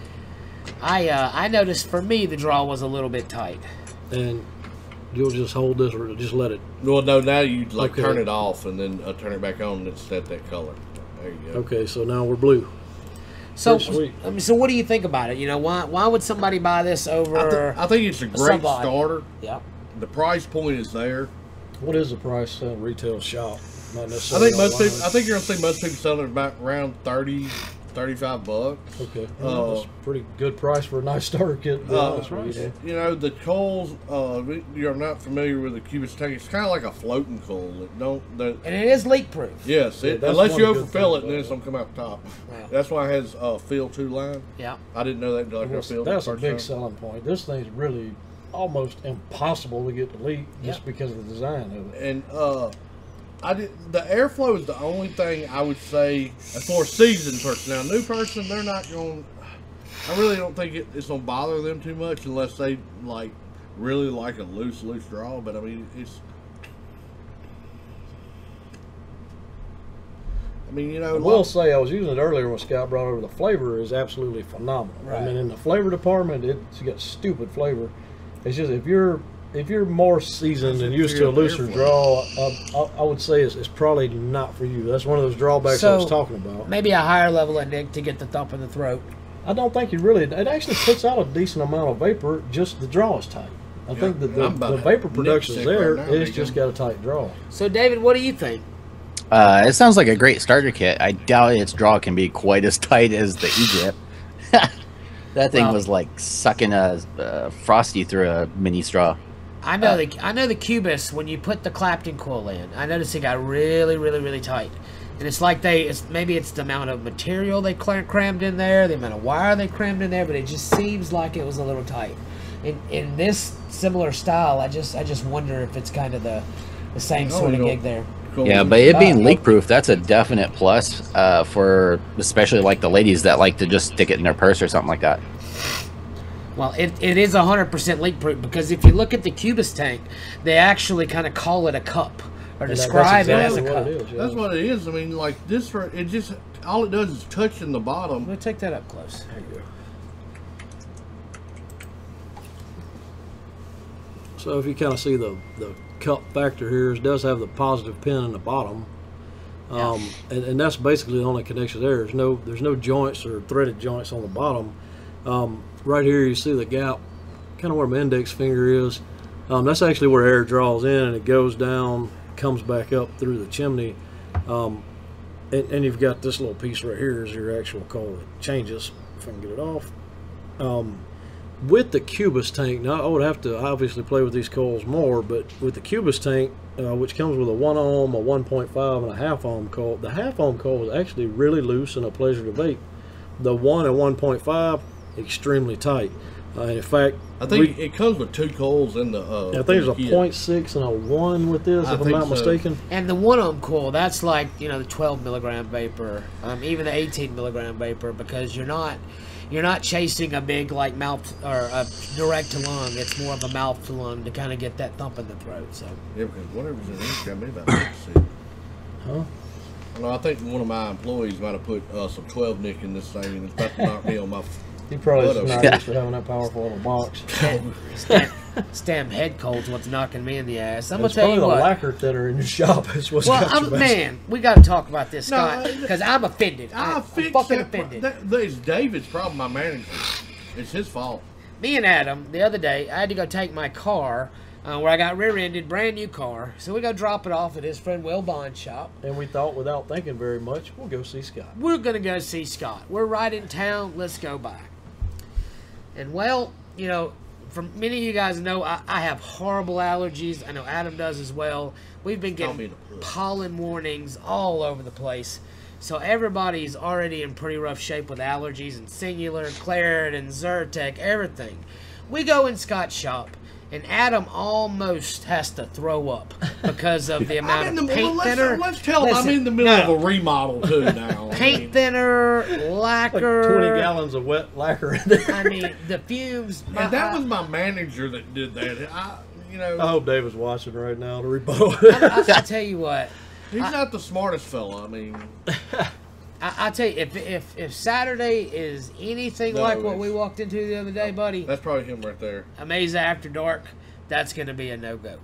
[SPEAKER 1] I uh, I noticed for me the draw was a little bit tight.
[SPEAKER 3] And you'll just hold this or just let it.
[SPEAKER 2] Well, no, now you like
[SPEAKER 3] okay.
[SPEAKER 2] turn it off and then uh, turn it back on and it's set that color. There you go.
[SPEAKER 3] Okay, so now we're blue.
[SPEAKER 1] So, I mean, so what do you think about it? You know, why why would somebody buy this over?
[SPEAKER 2] I, th I think it's a great
[SPEAKER 1] a
[SPEAKER 2] starter.
[SPEAKER 1] Yeah.
[SPEAKER 2] The price point is there.
[SPEAKER 3] What is the price at retail shop? Not
[SPEAKER 2] I
[SPEAKER 3] necessarily.
[SPEAKER 2] think most people. I think you're gonna see most people selling it about around thirty, thirty-five bucks.
[SPEAKER 3] Okay,
[SPEAKER 2] Uh,
[SPEAKER 3] well, that's a pretty good price for a nice starter kit. To be
[SPEAKER 2] Uh,
[SPEAKER 3] honest with you.
[SPEAKER 2] you know, the coils. Uh, you're not familiar with the Cubist tank. It's kind of like a floating coil. It don't. The,
[SPEAKER 1] And it is leak proof.
[SPEAKER 2] yes,
[SPEAKER 3] Yeah,
[SPEAKER 2] it,
[SPEAKER 3] that's
[SPEAKER 2] unless
[SPEAKER 3] one
[SPEAKER 2] you
[SPEAKER 3] good
[SPEAKER 2] overfill
[SPEAKER 3] thing
[SPEAKER 2] it, then
[SPEAKER 3] about
[SPEAKER 2] it's gonna come out the top.
[SPEAKER 1] Yeah.
[SPEAKER 2] That's why it has uh, fill two line.
[SPEAKER 1] Yeah.
[SPEAKER 2] I didn't know that until I
[SPEAKER 3] Well,
[SPEAKER 2] filled
[SPEAKER 3] that's
[SPEAKER 2] it
[SPEAKER 3] a
[SPEAKER 2] first
[SPEAKER 3] big
[SPEAKER 2] time.
[SPEAKER 3] selling point. This thing's really almost impossible to get to leak just
[SPEAKER 1] Yeah.
[SPEAKER 3] because of the design of it.
[SPEAKER 2] And uh, I did. The airflow is the only thing I would say for a seasoned person. Now, a new person, they're not going. I really don't think it, it's gonna bother them too much unless they like really like a loose, loose draw. But I mean, it's. I mean, you know.
[SPEAKER 3] I will say I was using it earlier when Scott brought over. The flavor is absolutely phenomenal.
[SPEAKER 1] Right.
[SPEAKER 3] I mean, in the flavor department, it's got stupid flavor. It's just if you're if you're more seasoned and used to a looser draw, I, I, I would say it's, it's probably not for you. That's one of those drawbacks
[SPEAKER 1] so
[SPEAKER 3] I was talking about.
[SPEAKER 1] Maybe a higher level of Nick to get the thump in the throat.
[SPEAKER 3] I don't think you really. It actually puts out a decent amount of vapor. Just the draw is tight. I yeah, think that the, the vapor production is there. Right now, it's just got a tight draw.
[SPEAKER 1] So, David, what do you think?
[SPEAKER 7] Uh, it sounds like a great starter kit. I doubt its draw can be quite as tight as the E-Grip. That thing well, was like sucking a, a frosty through a mini straw.
[SPEAKER 1] I know uh, the I know the Cubus, when you put the Clapton coil in, I noticed it got really, really, really tight. And it's like they, it's, maybe it's the amount of material they crammed in there, the amount of wire they crammed in there, but it just seems like it was a little tight. In in this similar style, I just I just wonder if it's kind of the the same oh, sort of gig there.
[SPEAKER 7] Yeah, but it being uh, leak proof, that's a definite plus uh, for especially like the ladies that like to just stick it in their purse or something like that.
[SPEAKER 1] Well, it, it is one hundred percent leak proof, because if you look at the Cubus tank, they actually kind of call it a cup or
[SPEAKER 3] and
[SPEAKER 1] describe
[SPEAKER 3] exactly
[SPEAKER 1] it as a cup.
[SPEAKER 2] It is, yeah. That's what it is. I mean, like this, it just all it does is touch in the bottom.
[SPEAKER 1] We'll take that up close. There you go.
[SPEAKER 3] So if you kind of see the the cup factor here, it does have the positive pin in the bottom, um, yeah. and, and that's basically the only connection there. There's no there's no joints or threaded joints on the bottom. Um, right here you see the gap, kind of where my index finger is. Um, that's actually where air draws in and it goes down, comes back up through the chimney, um, and, and you've got this little piece right here is your actual coil that changes. If I can get it off. Um, With the Cubus tank, now I would have to obviously play with these coils more, but with the Cubus tank, uh, which comes with a one ohm, a one point five, and a half ohm coil, the half ohm coil is actually really loose and a pleasure to vape. The one and one point five, extremely tight. Uh, and in fact,
[SPEAKER 2] I think we, it comes with two coils in the. Uh,
[SPEAKER 3] I think there's a point six and a one with this, I if I'm not so. mistaken.
[SPEAKER 1] And the one ohm coil, that's like, you know, the twelve milligram vapor, um, even the eighteen milligram vapor, because you're not. You're not chasing a big like mouth or a direct to lung. It's more of a mouth to lung to kind of get that thump in the throat. So
[SPEAKER 2] yeah, because whatever's in this got me about to
[SPEAKER 3] Huh?
[SPEAKER 2] Well, I think one of my employees might have put uh, some twelve nick in this thing, and it's about to knock me on my.
[SPEAKER 3] He probably is not used to having that powerful of a box.
[SPEAKER 1] Stem head cold's what's knocking me in the ass. I'm
[SPEAKER 3] it's
[SPEAKER 1] gonna tell you what.
[SPEAKER 3] The lacquer that are in your shop is what's
[SPEAKER 1] well,
[SPEAKER 3] got
[SPEAKER 1] I'm, man, we got to talk about this, Scott, because no, I'm offended.
[SPEAKER 2] I
[SPEAKER 1] I'm
[SPEAKER 2] fucking
[SPEAKER 1] that, offended.
[SPEAKER 2] That, that is David's problem. My manager. It's his fault.
[SPEAKER 1] Me and Adam the other day, I had to go take my car. Uh, where I got rear-ended, brand new car. So we go drop it off at his friend Will Bond's shop.
[SPEAKER 3] And we thought, without thinking very much, we'll go see Scott.
[SPEAKER 1] We're going to go see Scott. We're right in town. Let's go by. And, well, you know, for many of you guys know, I, I have horrible allergies. I know Adam does as well. We've been getting pollen warnings all over the place. So everybody's already in pretty rough shape with allergies and Singular, Claret, and Zyrtec, everything. We go in Scott's shop. And Adam almost has to throw up because of the amount
[SPEAKER 2] I'm in
[SPEAKER 1] of
[SPEAKER 2] the,
[SPEAKER 1] paint
[SPEAKER 2] well, let's,
[SPEAKER 1] thinner.
[SPEAKER 2] Let's tell him I'm in the middle no. of a remodel too now.
[SPEAKER 1] Paint I mean, thinner, lacquer.
[SPEAKER 3] Like twenty gallons of wet lacquer in there.
[SPEAKER 1] I mean, the fumes.
[SPEAKER 2] My, and that was my manager that did that. I, you know.
[SPEAKER 3] I hope David's watching right now to rebuttal.
[SPEAKER 1] I, I, I tell you what.
[SPEAKER 2] He's
[SPEAKER 1] I,
[SPEAKER 2] not the smartest fella. I mean.
[SPEAKER 1] I, I tell you, if if if Saturday is anything no, like what we walked into the other day, buddy.
[SPEAKER 2] That's probably him right there.
[SPEAKER 1] Amaze After Dark. That's going to be a no-go.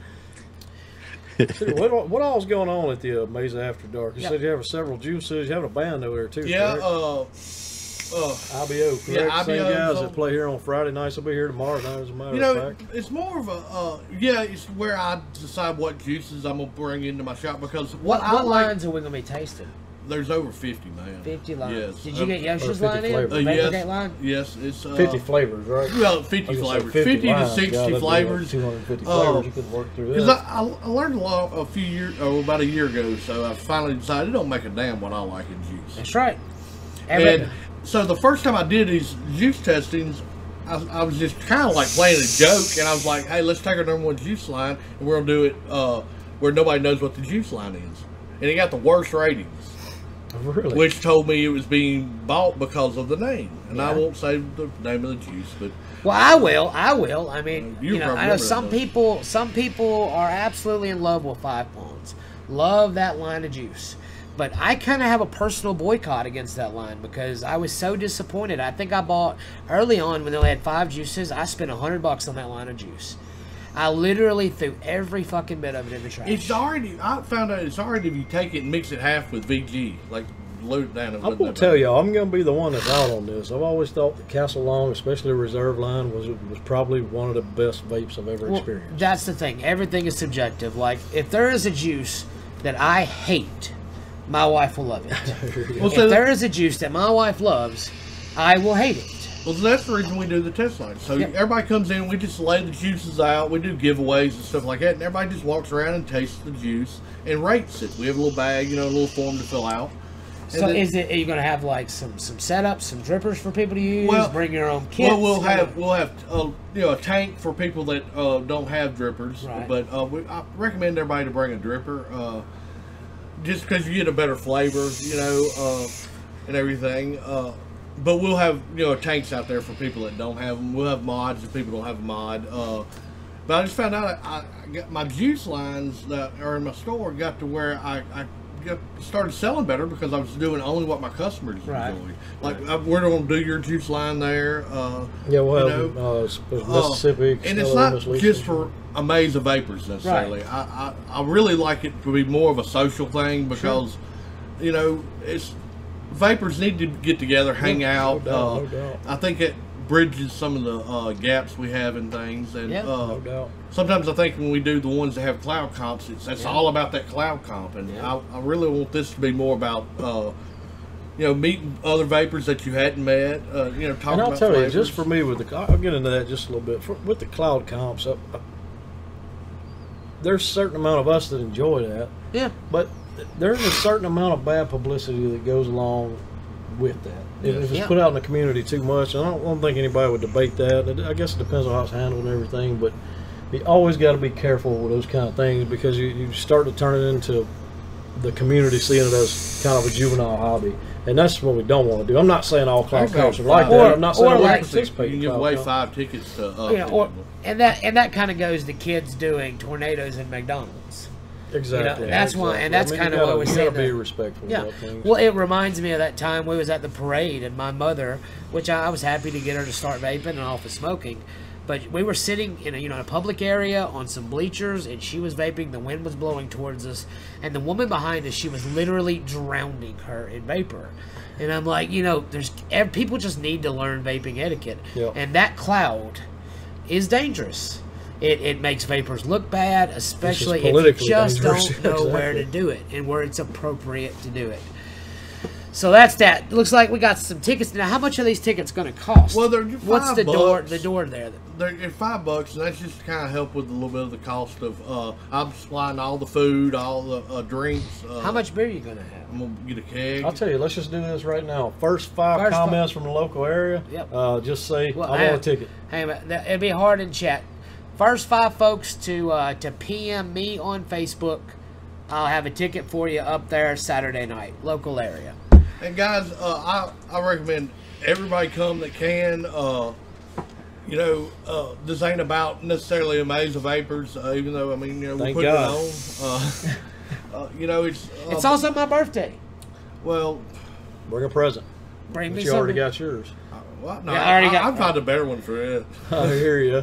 [SPEAKER 3] what, what all's going on at the uh, Mesa After Dark? You yep. said you have several juices. You have a band over there, too,
[SPEAKER 2] yeah,
[SPEAKER 3] correct?
[SPEAKER 2] uh, uh,
[SPEAKER 3] I B O, correct?
[SPEAKER 2] Yeah, I B O.
[SPEAKER 3] Same guys that play here on Friday nights will be here tomorrow night, as a matter
[SPEAKER 2] you know,
[SPEAKER 3] of fact.
[SPEAKER 2] It's more of a, uh, yeah, it's where I decide what juices I'm going to bring into my shop, because
[SPEAKER 1] what,
[SPEAKER 2] what,
[SPEAKER 1] what
[SPEAKER 2] I
[SPEAKER 1] lines
[SPEAKER 2] like,
[SPEAKER 1] are we going to be tasting?
[SPEAKER 2] There's over fifty, man.
[SPEAKER 1] fifty lines.
[SPEAKER 2] Yes.
[SPEAKER 1] Did you
[SPEAKER 2] um,
[SPEAKER 1] get Yoshi's line in?
[SPEAKER 2] Uh, yes,
[SPEAKER 1] line?
[SPEAKER 2] yes. It's uh,
[SPEAKER 3] fifty flavors, right?
[SPEAKER 2] Well, fifty flavors. fifty, fifty to sixty God, flavors.
[SPEAKER 3] two hundred fifty flavors. Uh, you could work through
[SPEAKER 2] Because I, I learned a lot a few years, oh, about a year ago, so I finally decided it don't make a damn what I like in juice.
[SPEAKER 1] That's right.
[SPEAKER 2] Every and so the first time I did these juice testings, I, I was just kind of like playing a joke, and I was like, hey, let's take our number one juice line, and we're going to do it uh, where nobody knows what the juice line is. And it got the worst ratings.
[SPEAKER 3] Really?
[SPEAKER 2] Which told me it was being bought because of the name, and yeah. I won't say the name of the juice, but
[SPEAKER 1] well, I will. I will. I mean, you, you know, I know some
[SPEAKER 2] that,
[SPEAKER 1] people. Some people are absolutely in love with Five Ponds, love that line of juice. But I kind of have a personal boycott against that line because I was so disappointed. I think I bought early on when they only had five juices. I spent a hundred bucks on that line of juice. I literally threw every fucking bit of it in the trash.
[SPEAKER 2] It's already. I found out it's already if you take it and mix it half with V G, like load it down.
[SPEAKER 3] I'm gonna tell y'all, I'm gonna be the one that's out on this. I've always thought the Castle Long, especially the Reserve line, was was probably one of the best vapes I've ever
[SPEAKER 1] well,
[SPEAKER 3] experienced.
[SPEAKER 1] That's the thing. Everything is subjective. Like if there is a juice that I hate, my wife will love it. Well, so if there is a juice that my wife loves, I will hate it.
[SPEAKER 2] Well, that's the reason we do the test line. So yep. everybody comes in, we just lay the juices out, we do giveaways and stuff like that, and everybody just walks around and tastes the juice and rates it. We have a little bag, you know, a little form to fill out. And
[SPEAKER 1] so
[SPEAKER 2] then,
[SPEAKER 1] is it? Are you going to have like some some setups, some drippers for people to use?
[SPEAKER 2] Well,
[SPEAKER 1] bring your own kits.
[SPEAKER 2] Well, we'll have we'll have uh, you know a tank for people that uh, don't have drippers.
[SPEAKER 1] Right.
[SPEAKER 2] But uh, we, I recommend everybody to bring a dripper, uh, just because you get a better flavor, you know, uh, and everything. Uh, But we'll have, you know, tanks out there for people that don't have them. We'll have mods if people don't have a mod. Uh, but I just found out I, I got my juice lines that are in my store got to where I, I got, started selling better because I was doing only what my customers
[SPEAKER 1] right.
[SPEAKER 2] enjoy. Like, right. I, we're going to do your juice line there. Uh,
[SPEAKER 3] yeah, well,
[SPEAKER 2] you know,
[SPEAKER 3] uh, Mississippi.
[SPEAKER 2] Uh, and it's not just for Amazavapers necessarily. Right. I, I, I really like it to be more of a social thing because, sure. you know, it's... Vapors need to get together, hang
[SPEAKER 3] yeah,
[SPEAKER 2] out.
[SPEAKER 3] No doubt,
[SPEAKER 2] uh,
[SPEAKER 3] no doubt.
[SPEAKER 2] I think it bridges some of the uh, gaps we have in things. And
[SPEAKER 1] yeah,
[SPEAKER 2] uh,
[SPEAKER 3] no doubt.
[SPEAKER 2] sometimes I think when we do the ones that have cloud comps, it's that's yeah. all about that cloud comp. And yeah. I, I really want this to be more about, uh, you know, meeting other vapors that you hadn't met. Uh, you know, talking
[SPEAKER 3] and I'll
[SPEAKER 2] about
[SPEAKER 3] tell
[SPEAKER 2] flavors.
[SPEAKER 3] you, just for me, with the I'll get into that just a little bit. For, with the cloud comps, I, I, there's a certain amount of us that enjoy that.
[SPEAKER 1] Yeah.
[SPEAKER 3] But there's a certain amount of bad publicity that goes along with that. If, if it's
[SPEAKER 1] yeah.
[SPEAKER 3] put out in the community too much, and I don't, I don't think anybody would debate that. I guess it depends on how it's handled and everything, but you always got to be careful with those kind of things because you, you start to turn it into the community seeing it as kind of a juvenile hobby. And that's what we don't want to do. I'm not saying all cloud comps are like
[SPEAKER 1] or,
[SPEAKER 3] that. I'm not saying
[SPEAKER 1] or
[SPEAKER 3] we
[SPEAKER 1] like,
[SPEAKER 3] participate.
[SPEAKER 2] You can give away five tickets to uh,
[SPEAKER 1] yeah, or, and that and that kind of goes to kids doing tornadoes in McDonald's.
[SPEAKER 3] Exactly.
[SPEAKER 1] You know, that's
[SPEAKER 3] exactly.
[SPEAKER 1] why, and that's
[SPEAKER 3] I mean,
[SPEAKER 1] kind of
[SPEAKER 3] gotta,
[SPEAKER 1] what we
[SPEAKER 3] you
[SPEAKER 1] said.
[SPEAKER 3] gotta be respectful.
[SPEAKER 1] Yeah.
[SPEAKER 3] About things.
[SPEAKER 1] Well, it reminds me of that time we was at the parade, and my mother, which I, I was happy to get her to start vaping and off of smoking, but we were sitting in a you know a public area on some bleachers, and she was vaping. The wind was blowing towards us, and the woman behind us, she was literally drowning her in vapor. And I'm like, you know, there's people just need to learn vaping etiquette,
[SPEAKER 3] yep.
[SPEAKER 1] and that cloud is dangerous. It, it makes vapors look bad, especially if you just don't know exactly. where to do it and where it's appropriate to do it. So that's that. Looks like we got some tickets. Now, how much are these tickets going to cost?
[SPEAKER 2] Well, they're five
[SPEAKER 1] What's the
[SPEAKER 2] bucks.
[SPEAKER 1] door? The door there.
[SPEAKER 2] They're five bucks, and that's just to kind of help with a little bit of the cost of. Uh, I'm supplying all the food, all the uh, drinks. Uh,
[SPEAKER 1] how much beer are you going to have?
[SPEAKER 2] I'm gonna get a keg.
[SPEAKER 3] I'll tell you. Let's just do this right now. First five First comments five. from the local area.
[SPEAKER 1] Yep.
[SPEAKER 3] Uh, just say
[SPEAKER 1] well,
[SPEAKER 3] I, I want a ticket.
[SPEAKER 1] Hey, it'd be hard in chat. First five folks to uh, to P M me on Facebook, I'll have a ticket for you up there Saturday night, local area.
[SPEAKER 2] And guys, uh, I I recommend everybody come that can. Uh, you know, uh, this ain't about necessarily Amazavapers, uh, even though I mean, you know, we put it on. Uh, uh, you know, it's uh,
[SPEAKER 1] it's also my birthday.
[SPEAKER 2] Well,
[SPEAKER 3] bring a present.
[SPEAKER 1] Bring
[SPEAKER 3] but
[SPEAKER 1] me
[SPEAKER 3] you
[SPEAKER 1] something.
[SPEAKER 3] already got yours.
[SPEAKER 2] Uh, well, no,
[SPEAKER 1] yeah, I already
[SPEAKER 2] I,
[SPEAKER 1] got.
[SPEAKER 2] I've found a better one for it.
[SPEAKER 3] I hear you.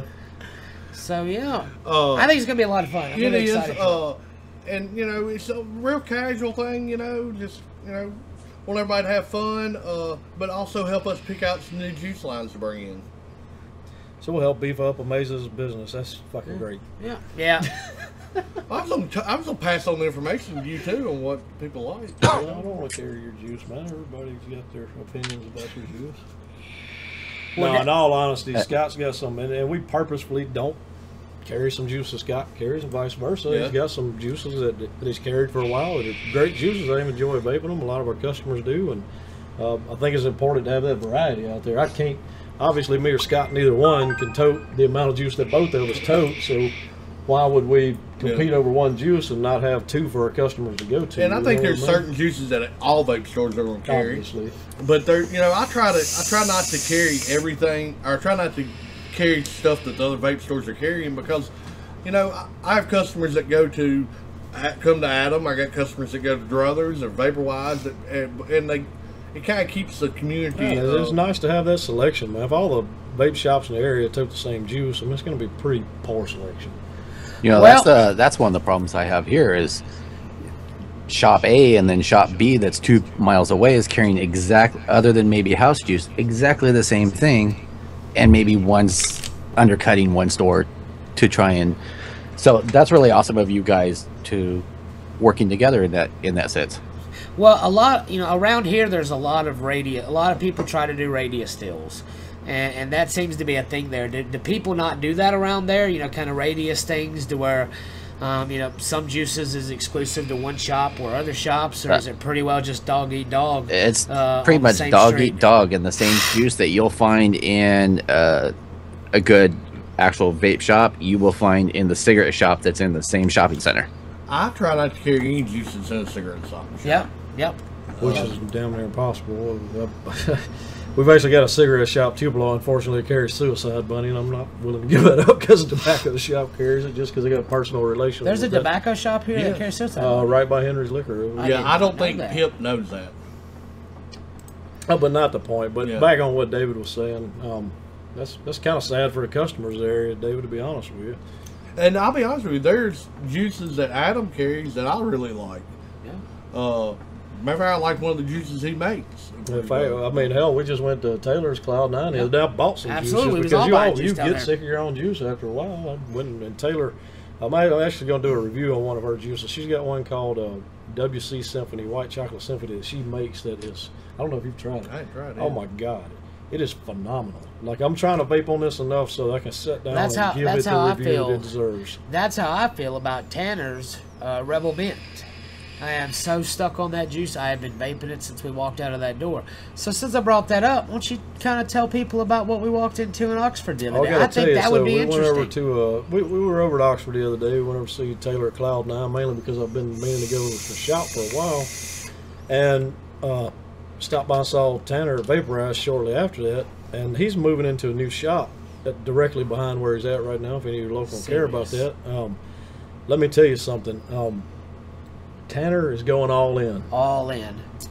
[SPEAKER 1] So yeah,
[SPEAKER 2] uh,
[SPEAKER 1] I think it's gonna be a lot of fun. I'm
[SPEAKER 2] it
[SPEAKER 1] really
[SPEAKER 2] is,
[SPEAKER 1] excited.
[SPEAKER 2] uh, and you know, it's a real casual thing. You know, just you know, want everybody to have fun, uh, but also help us pick out some new juice lines to bring in.
[SPEAKER 3] So we'll help beef up Amaza's business. That's fucking
[SPEAKER 1] yeah.
[SPEAKER 3] great.
[SPEAKER 1] Yeah, yeah.
[SPEAKER 2] I was gonna, t I was gonna pass on the information to you too on what people like.
[SPEAKER 3] Well, I don't want to carry your juice, man. Everybody's got their opinions about your juice. Well, no, in all honesty, Scott's got some, and, and we purposefully don't carry some juices Scott carries and vice versa.
[SPEAKER 2] Yeah.
[SPEAKER 3] He's got some juices that, that he's carried for a while that are great juices. I enjoy vaping them. A lot of our customers do, and uh, I think it's important to have that variety out there. I can't, obviously, me or Scott, neither one can tote the amount of juice that both of us tote, so why would we compete
[SPEAKER 2] yeah.
[SPEAKER 3] over one juice and not have two for our customers to go to?
[SPEAKER 2] And I think there's I mean? certain juices that all vape stores are going to carry.
[SPEAKER 3] Obviously.
[SPEAKER 2] But they're, you know, I try to, I try not to carry everything, or I try not to carry stuff that the other vape stores are carrying because, you know, I, I have customers that go to, come to Adam. I got customers that go to Druthers or Vaporized, and, and they, it kind of keeps the community.
[SPEAKER 3] Yeah,
[SPEAKER 2] uh,
[SPEAKER 3] it's nice to have that selection, man. If all the vape shops in the area took the same juice, I mean, it's going to be pretty poor selection.
[SPEAKER 7] You know,
[SPEAKER 1] Well-
[SPEAKER 7] that's the that's one of the problems I have here is shop A and then shop B that's two miles away is carrying exact, other than maybe house juice, exactly the same thing, and maybe one's undercutting one store to try and. So that's really awesome of you guys to working together in that in that sense.
[SPEAKER 1] Well, a lot, you know, around here, there's a lot of radius. A lot of people try to do radius stills, and, and that seems to be a thing there. Do, do people not do that around there? You know, kind of radius things to where, um, you know, some juices is exclusive to one shop or other shops, or is it pretty well just dog eat dog?
[SPEAKER 7] It's
[SPEAKER 1] uh,
[SPEAKER 7] pretty
[SPEAKER 1] on the
[SPEAKER 7] much
[SPEAKER 1] same
[SPEAKER 7] dog
[SPEAKER 1] street?
[SPEAKER 7] eat dog, and the same juice that you'll find in uh, a good actual vape shop, you will find in the cigarette shop that's in the same shopping center.
[SPEAKER 2] I try not to carry any juices in a cigarette shop.
[SPEAKER 1] Yep, yep.
[SPEAKER 3] Which is damn near impossible. We've actually got a cigarette shop, Tupelo, unfortunately, that carries Suicide Bunny, and I'm not willing to give that up because the tobacco shop carries it just because they got a personal relationship.
[SPEAKER 1] There's a
[SPEAKER 3] with that.
[SPEAKER 1] tobacco shop here
[SPEAKER 2] Yeah.
[SPEAKER 1] that carries Suicide
[SPEAKER 3] Uh,
[SPEAKER 1] Bunny.
[SPEAKER 3] right by Henry's Liquor.
[SPEAKER 1] I
[SPEAKER 2] Yeah,
[SPEAKER 1] didn't
[SPEAKER 2] I don't
[SPEAKER 1] know
[SPEAKER 2] think
[SPEAKER 1] that.
[SPEAKER 2] Pip knows that.
[SPEAKER 3] Oh, but not the point. But
[SPEAKER 2] Yeah.
[SPEAKER 3] back on what David was saying, um, that's that's kind of sad for the customers there, David, to be honest with you.
[SPEAKER 2] And I'll be honest with you, there's juices that Adam carries that I really like.
[SPEAKER 1] Yeah.
[SPEAKER 2] Uh, matter of fact, I like one of the juices he makes.
[SPEAKER 3] In fact, I mean, hell, we just went to Taylor's Cloud Nine the other day. I bought some
[SPEAKER 1] Absolutely, we was
[SPEAKER 3] juices
[SPEAKER 1] all
[SPEAKER 3] because you,
[SPEAKER 1] buying
[SPEAKER 3] all,
[SPEAKER 1] juice
[SPEAKER 3] you
[SPEAKER 1] down
[SPEAKER 3] get
[SPEAKER 1] there.
[SPEAKER 3] sick of your own juice after a while. I went and Taylor, I'm actually going to do a review on one of her juices. She's got one called uh, W C Symphony, White Chocolate Symphony, that she makes that is, I don't know if you've tried it.
[SPEAKER 2] I ain't tried it.
[SPEAKER 3] Oh my God. It is phenomenal. Like, I'm trying to vape on this enough so I can sit down
[SPEAKER 1] That's
[SPEAKER 3] and
[SPEAKER 1] how-
[SPEAKER 3] give
[SPEAKER 1] that's
[SPEAKER 3] it the
[SPEAKER 1] how I
[SPEAKER 3] review
[SPEAKER 1] feel.
[SPEAKER 3] that it deserves.
[SPEAKER 1] That's how I feel about Tanner's uh, Rebel Mint. I am so stuck on that juice. I have been vaping it since we walked out of that door. So since I brought that up, why don't you kind of tell people about what we walked into in Oxford the other
[SPEAKER 3] I
[SPEAKER 1] day?
[SPEAKER 3] gotta
[SPEAKER 1] I
[SPEAKER 3] tell
[SPEAKER 1] think
[SPEAKER 3] you,
[SPEAKER 1] that
[SPEAKER 3] so
[SPEAKER 1] would be
[SPEAKER 3] we
[SPEAKER 1] interesting.
[SPEAKER 3] went over to uh, we, we were over at Oxford the other day. We went over to see Taylor at Cloud Nine, mainly because I've been meaning to go to the shop for a while, and uh, stopped by and saw Tanner at Vaporized shortly after that, and he's moving into a new shop that directly behind where he's at right now. If any of you local care about that, um, let me tell you something. Um, Tanner is going all in.
[SPEAKER 1] All in.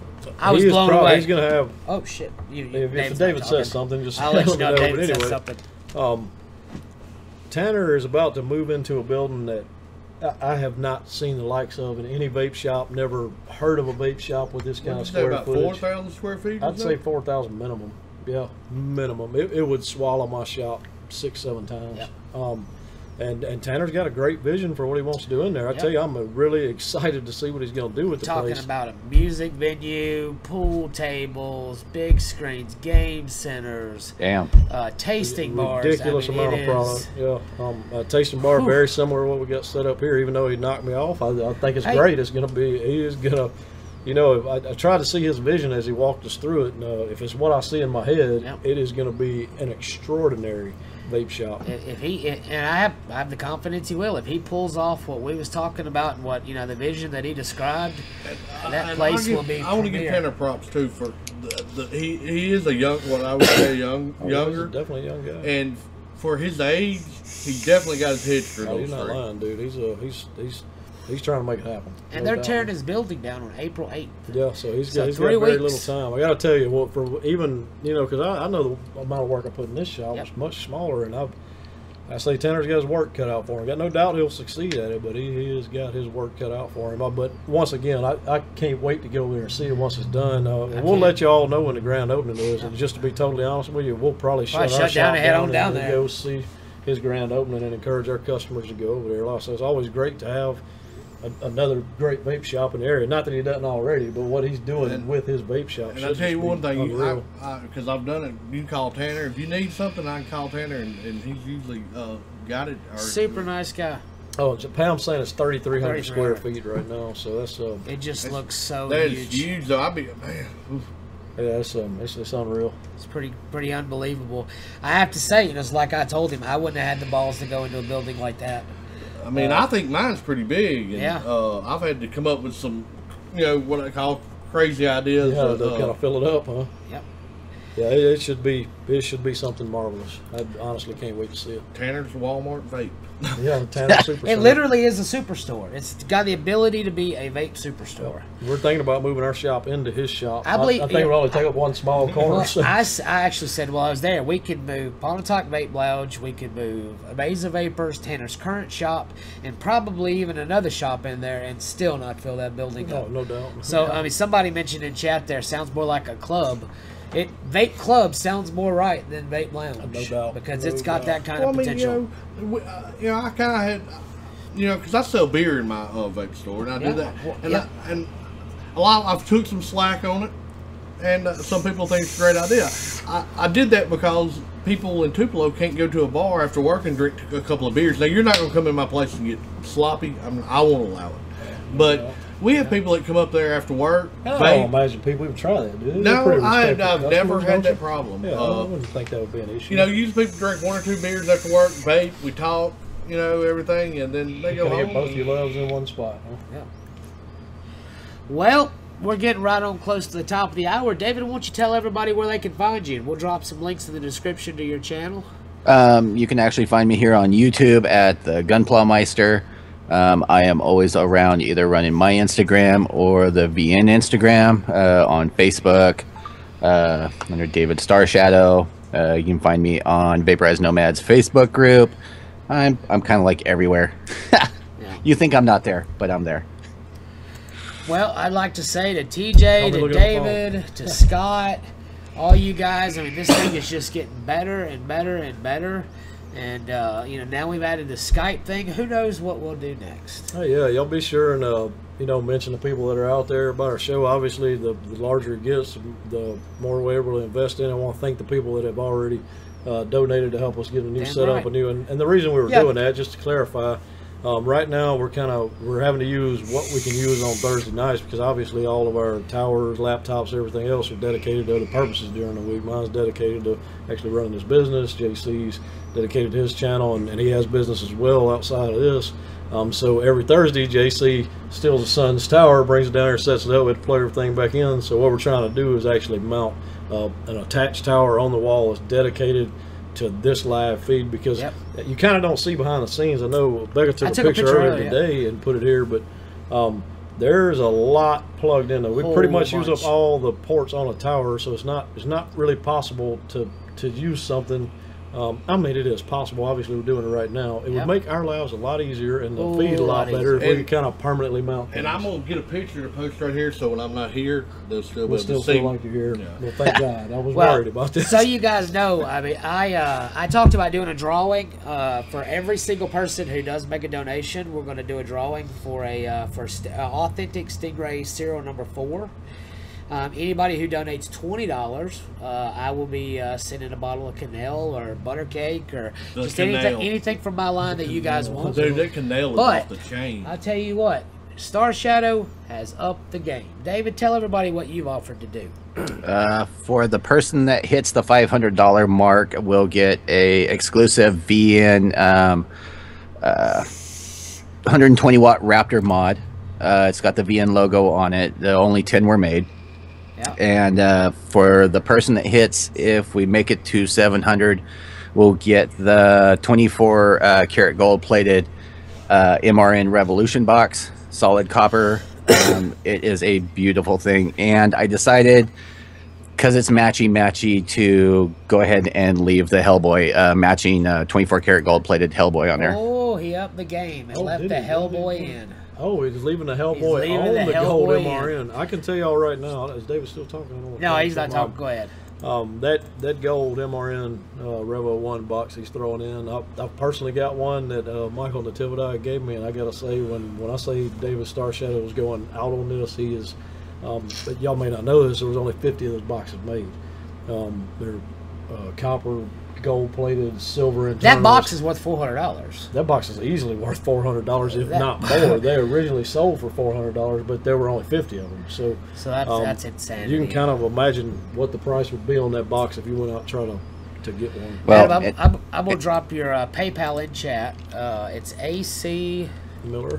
[SPEAKER 1] I was
[SPEAKER 3] he is
[SPEAKER 1] blown
[SPEAKER 3] probably,
[SPEAKER 1] away.
[SPEAKER 3] He's going to have.
[SPEAKER 1] Oh shit! You, you,
[SPEAKER 3] If,
[SPEAKER 1] David's
[SPEAKER 3] if
[SPEAKER 1] not
[SPEAKER 3] David
[SPEAKER 1] talking.
[SPEAKER 3] says something, just
[SPEAKER 1] I'll let you know.
[SPEAKER 3] know.
[SPEAKER 1] David
[SPEAKER 3] But
[SPEAKER 1] says
[SPEAKER 3] anyway,
[SPEAKER 1] something.
[SPEAKER 3] um, Tanner is about to move into a building that I I have not seen the likes of in any vape shop. Never heard of a vape shop with this kind
[SPEAKER 2] What'd
[SPEAKER 3] of
[SPEAKER 2] you say,
[SPEAKER 3] square
[SPEAKER 2] about four
[SPEAKER 3] footage.
[SPEAKER 2] thousand square feet? or
[SPEAKER 3] I'd say
[SPEAKER 2] something?
[SPEAKER 3] four thousand minimum. Yeah, minimum. It, it would swallow my shop six, seven times.
[SPEAKER 1] Yep.
[SPEAKER 3] Um, and and Tanner's got a great vision for what he wants to do in there. I
[SPEAKER 1] Yep.
[SPEAKER 3] tell you, I'm uh, really excited to see what he's going to do with the
[SPEAKER 1] Talking
[SPEAKER 3] place.
[SPEAKER 1] about a music venue, pool tables, big screens, game centers,
[SPEAKER 7] Damn.
[SPEAKER 1] uh, tasting bars.
[SPEAKER 3] Ridiculous
[SPEAKER 1] I mean,
[SPEAKER 3] amount
[SPEAKER 1] it
[SPEAKER 3] of
[SPEAKER 1] is-
[SPEAKER 3] product. Yeah, um, a tasting bar
[SPEAKER 1] Whew.
[SPEAKER 3] very similar to what we got set up here. Even though he knocked me off, I, I think it's
[SPEAKER 1] Hey.
[SPEAKER 3] great. It's going to be. He is going to. You know, I, I tried to see his vision as he walked us through it. And, uh, if it's what I see in my head,
[SPEAKER 1] Yep.
[SPEAKER 3] it is going to be an extraordinary vape shop.
[SPEAKER 1] If if he and I have, I have the confidence he will. If he pulls off what we was talking about and what you know the vision that he described, that
[SPEAKER 2] And
[SPEAKER 1] place
[SPEAKER 2] I'll give-
[SPEAKER 1] will be.
[SPEAKER 2] I want to give
[SPEAKER 1] premier.
[SPEAKER 2] Tanner props too for the, the he he is a young, what I would say, young
[SPEAKER 3] Oh,
[SPEAKER 2] younger,
[SPEAKER 3] he's definitely a young guy.
[SPEAKER 2] and for his age, he definitely got his head screwed
[SPEAKER 3] Oh,
[SPEAKER 2] on
[SPEAKER 3] you're not
[SPEAKER 2] straight.
[SPEAKER 3] lying, dude. He's uh, he's he's he's trying to make it happen.
[SPEAKER 1] And
[SPEAKER 3] No
[SPEAKER 1] they're
[SPEAKER 3] doubt.
[SPEAKER 1] tearing his building down on April eighth.
[SPEAKER 3] Yeah, so he's
[SPEAKER 1] So
[SPEAKER 3] got, he's got
[SPEAKER 1] three
[SPEAKER 3] very
[SPEAKER 1] weeks.
[SPEAKER 3] little time. I got to tell you, what for even you know, because I, I know the amount of work I put in this shop
[SPEAKER 1] Yep.
[SPEAKER 3] is much smaller, and I I say Tanner's got his work cut out for him. Got no doubt he'll succeed at it, but he, he has got his work cut out for him. Uh, But once again, I, I can't wait to go there and see it once it's done. Uh, and we'll
[SPEAKER 1] can't.
[SPEAKER 3] let you all know when the grand opening is. And just to be totally honest with you, we'll probably shut
[SPEAKER 1] Probably
[SPEAKER 3] our
[SPEAKER 1] shut down
[SPEAKER 3] shop
[SPEAKER 1] and head on
[SPEAKER 3] and
[SPEAKER 1] down
[SPEAKER 3] then
[SPEAKER 1] there.
[SPEAKER 3] go see his grand opening and encourage our customers to go over there. Like I say, it's always great to have a, another great vape shop in the area. Not that he doesn't already, but what he's doing
[SPEAKER 2] And-
[SPEAKER 3] with his vape shop.
[SPEAKER 2] And
[SPEAKER 3] should
[SPEAKER 2] I'll tell you
[SPEAKER 3] just be
[SPEAKER 2] one thing,
[SPEAKER 3] unreal.
[SPEAKER 2] because I've done it. You can call Tanner if you need something. I can call Tanner, and, and he's usually uh, got it. Or,
[SPEAKER 1] Super nice guy.
[SPEAKER 3] Oh, it's, Pam saying it's thirty-three hundred square
[SPEAKER 1] thirty-three
[SPEAKER 3] feet right now, so that's uh,
[SPEAKER 1] It just looks so
[SPEAKER 2] That
[SPEAKER 1] huge.
[SPEAKER 2] is huge, though. I'd be man. oof.
[SPEAKER 3] yeah, it's um, it's, it's unreal.
[SPEAKER 1] It's pretty pretty unbelievable. I have to say, you know, it's like I told him, I wouldn't have had the balls to go into a building like that.
[SPEAKER 2] I mean, I think mine's pretty big, and
[SPEAKER 1] Yeah.
[SPEAKER 2] uh, I've had to come up with some, you know, what I call crazy ideas.
[SPEAKER 3] Yeah,
[SPEAKER 2] of,
[SPEAKER 3] to
[SPEAKER 2] uh,
[SPEAKER 3] kind of fill it up, huh?
[SPEAKER 1] Yep.
[SPEAKER 3] Yeah, it, it should be it should be something marvelous. I honestly can't wait to see it.
[SPEAKER 2] Tanner's Walmart vape.
[SPEAKER 3] Yeah, the Tanner Superstore.
[SPEAKER 1] It literally is a superstore. It's got the ability to be a vape superstore.
[SPEAKER 3] We're thinking about moving our shop into his shop.
[SPEAKER 1] I believe-
[SPEAKER 3] I, I think
[SPEAKER 1] yeah.
[SPEAKER 3] we'll only take up one small corner.
[SPEAKER 1] Well,
[SPEAKER 3] so.
[SPEAKER 1] I, s- I actually said while I was there, we could move Pontotoc Vape Lounge, we could move Amazavapers, Tanner's current shop, and probably even another shop in there, and still not fill that building
[SPEAKER 3] No,
[SPEAKER 1] up.
[SPEAKER 3] no doubt.
[SPEAKER 1] So, I mean, somebody mentioned in chat there, sounds more like a club. It Vape Club sounds more right than Vape Lounge.
[SPEAKER 3] No doubt.
[SPEAKER 1] Because
[SPEAKER 3] No
[SPEAKER 1] it's got
[SPEAKER 3] doubt.
[SPEAKER 1] that kind
[SPEAKER 2] Well,
[SPEAKER 1] of
[SPEAKER 2] I mean,
[SPEAKER 1] potential.
[SPEAKER 2] you know, we, uh, you know, I kind of had, you know, because I sell beer in my uh, vape store, and I
[SPEAKER 1] Yeah.
[SPEAKER 2] do that,
[SPEAKER 1] Well,
[SPEAKER 2] and
[SPEAKER 1] yeah.
[SPEAKER 2] I, and a lot. I've took some slack on it, and uh, some people think it's a great idea. I, I did that because people in Tupelo can't go to a bar after work and drink a couple of beers. Now, you're not going to come in my place and get sloppy. I mean, I won't allow it, but. We have people that come up there after work.
[SPEAKER 3] I
[SPEAKER 2] vape.
[SPEAKER 3] don't imagine people even try that, dude. They're
[SPEAKER 2] No,
[SPEAKER 3] pretty
[SPEAKER 2] I,
[SPEAKER 3] respectful
[SPEAKER 2] I've never
[SPEAKER 3] customers,
[SPEAKER 2] had
[SPEAKER 3] don't
[SPEAKER 2] that
[SPEAKER 3] you?
[SPEAKER 2] problem.
[SPEAKER 3] Yeah,
[SPEAKER 2] Uh,
[SPEAKER 3] I wouldn't think that would be an issue.
[SPEAKER 2] You know, usually people drink one or two beers after work, vape, we talk, you know, everything, and then they go
[SPEAKER 3] Can
[SPEAKER 2] home.
[SPEAKER 3] get both your loves in one spot, huh?
[SPEAKER 1] Yeah. Well, we're getting right on close to the top of the hour. David, why don't you tell everybody where they can find you? And we'll drop some links in the description to your channel.
[SPEAKER 7] Um, you can actually find me here on YouTube at the Gunplowmeister. Um, I am always around either running my Instagram or the V N Instagram, uh, on Facebook, uh, under David Starshadow. Uh, you can find me on Vaporized Nomads Facebook group. I'm, I'm kind of like everywhere.
[SPEAKER 1] Yeah.
[SPEAKER 7] You think I'm not there, but I'm there.
[SPEAKER 1] Well, I'd like to say to T J,
[SPEAKER 3] I'll be
[SPEAKER 1] to
[SPEAKER 3] looking at the
[SPEAKER 1] David, to Scott, all you guys, I mean, this thing is just getting better and better and better. And, uh, you know, now we've added the Skype thing. Who knows what we'll do next?
[SPEAKER 3] Oh yeah, y'all be sure and uh, you know, mention the people that are out there about our show. Obviously, the, the larger it gets, the more we're able to invest in. I want to thank the people that have already uh, donated to help us get a new
[SPEAKER 1] Damn
[SPEAKER 3] setup,
[SPEAKER 1] right.
[SPEAKER 3] a new. And, and the reason we were
[SPEAKER 1] Yeah.
[SPEAKER 3] doing that, just to clarify, um, right now we're kind of we're having to use what we can use on Thursday nights because obviously all of our towers, laptops, everything else are dedicated to other purposes during the week. Mine's dedicated to actually running this business. J C's dedicated to his channel, and, and he has business as well outside of this. Um, so every Thursday, J C steals the son's tower, brings it down here, sets it up, we have to plug everything back in. So what we're trying to do is actually mount uh, an attached tower on the wall that's dedicated to this live feed because
[SPEAKER 1] Yep.
[SPEAKER 3] you kind of don't see behind the scenes. I know Becca took,
[SPEAKER 1] I
[SPEAKER 3] a,
[SPEAKER 1] took a
[SPEAKER 3] picture
[SPEAKER 1] picture
[SPEAKER 3] earlier
[SPEAKER 1] earlier,
[SPEAKER 3] today and put it here, but um, there's a lot plugged in there. We
[SPEAKER 1] Whole
[SPEAKER 3] pretty much use
[SPEAKER 1] bunch.
[SPEAKER 3] up all the ports on a tower, so it's not it's not really possible to to use something. Um, I mean, it is possible. Obviously, we're doing it right now. It
[SPEAKER 1] Yep.
[SPEAKER 3] would make our lives a lot easier and the
[SPEAKER 1] Oh,
[SPEAKER 3] feed a lot
[SPEAKER 1] lot
[SPEAKER 3] better if
[SPEAKER 2] easier.
[SPEAKER 3] we could kind of permanently mount things.
[SPEAKER 2] And I'm going to get a picture to post right here so when I'm not here, they'll still be
[SPEAKER 3] We'll
[SPEAKER 2] able
[SPEAKER 3] still
[SPEAKER 2] to see.
[SPEAKER 3] feel like you're here.
[SPEAKER 2] Yeah.
[SPEAKER 3] Well, thank God. I was
[SPEAKER 1] Well,
[SPEAKER 3] worried about this.
[SPEAKER 1] so you guys know, I mean, I uh, I talked about doing a drawing uh, for every single person who does make a donation. We're going to do a drawing for a uh, for st- uh, authentic Stingray serial number four. Um, anybody who donates twenty dollars, uh, I will be uh, sending a bottle of Canal or butter cake or
[SPEAKER 2] The
[SPEAKER 1] just anything,
[SPEAKER 2] Canal.
[SPEAKER 1] anything from my line that you guys want.
[SPEAKER 2] Dude, that canal is
[SPEAKER 1] But
[SPEAKER 2] off the chain.
[SPEAKER 1] I'll tell you what, Starshadow has upped the game. David, tell everybody what you've offered to do.
[SPEAKER 7] Uh, for the person that hits the five hundred dollar mark, will get a exclusive V N um, uh, one hundred twenty watt Raptor mod. Uh, it's got the V N logo on it. The only ten were made.
[SPEAKER 1] Yeah.
[SPEAKER 7] And uh, for the person that hits, if we make it to seven hundred, we'll get the twenty-four uh, karat gold plated uh, M R N Revolution box, solid copper. Um, it is a beautiful thing. And I decided, because it's matchy matchy, to go ahead and leave the Hellboy uh, matching uh, twenty-four karat gold plated Hellboy on there.
[SPEAKER 1] Oh, he upped the game and
[SPEAKER 3] Oh,
[SPEAKER 1] left
[SPEAKER 3] did
[SPEAKER 1] the
[SPEAKER 3] he?
[SPEAKER 1] Hellboy
[SPEAKER 3] Did he?
[SPEAKER 1] in.
[SPEAKER 3] Oh, he's leaving the Hellboy
[SPEAKER 1] leaving
[SPEAKER 3] on
[SPEAKER 1] the
[SPEAKER 3] the, gold
[SPEAKER 1] Hellboy
[SPEAKER 3] M R N. I can tell y'all right now. Is David still talking? I don't know.
[SPEAKER 1] No, he's not talking. Go ahead.
[SPEAKER 3] Um, that that gold M R N uh, Revo One box he's throwing in. I, I personally got one that uh, Michael Natividad gave me, and I gotta say, when when I say David Starshadow was going out on this, he is. Um, but y'all may not know this. There was only fifty of those boxes made. Um, they're uh, copper, gold plated, silver internals.
[SPEAKER 1] That box is worth four hundred dollars.
[SPEAKER 3] That box is easily worth four hundred dollars, if
[SPEAKER 1] That-
[SPEAKER 3] not more. They originally sold for four hundred dollars, but there were only fifty of them. So,
[SPEAKER 1] So that's
[SPEAKER 3] um,
[SPEAKER 1] that's insanity.
[SPEAKER 3] you can kind of imagine what the price would be on that box if you went out and tried to, to get one.
[SPEAKER 7] Well,
[SPEAKER 1] Adam,
[SPEAKER 7] it-
[SPEAKER 1] I'm, I'm, I'm gonna drop your uh, PayPal in chat. Uh, it's A C
[SPEAKER 3] Miller,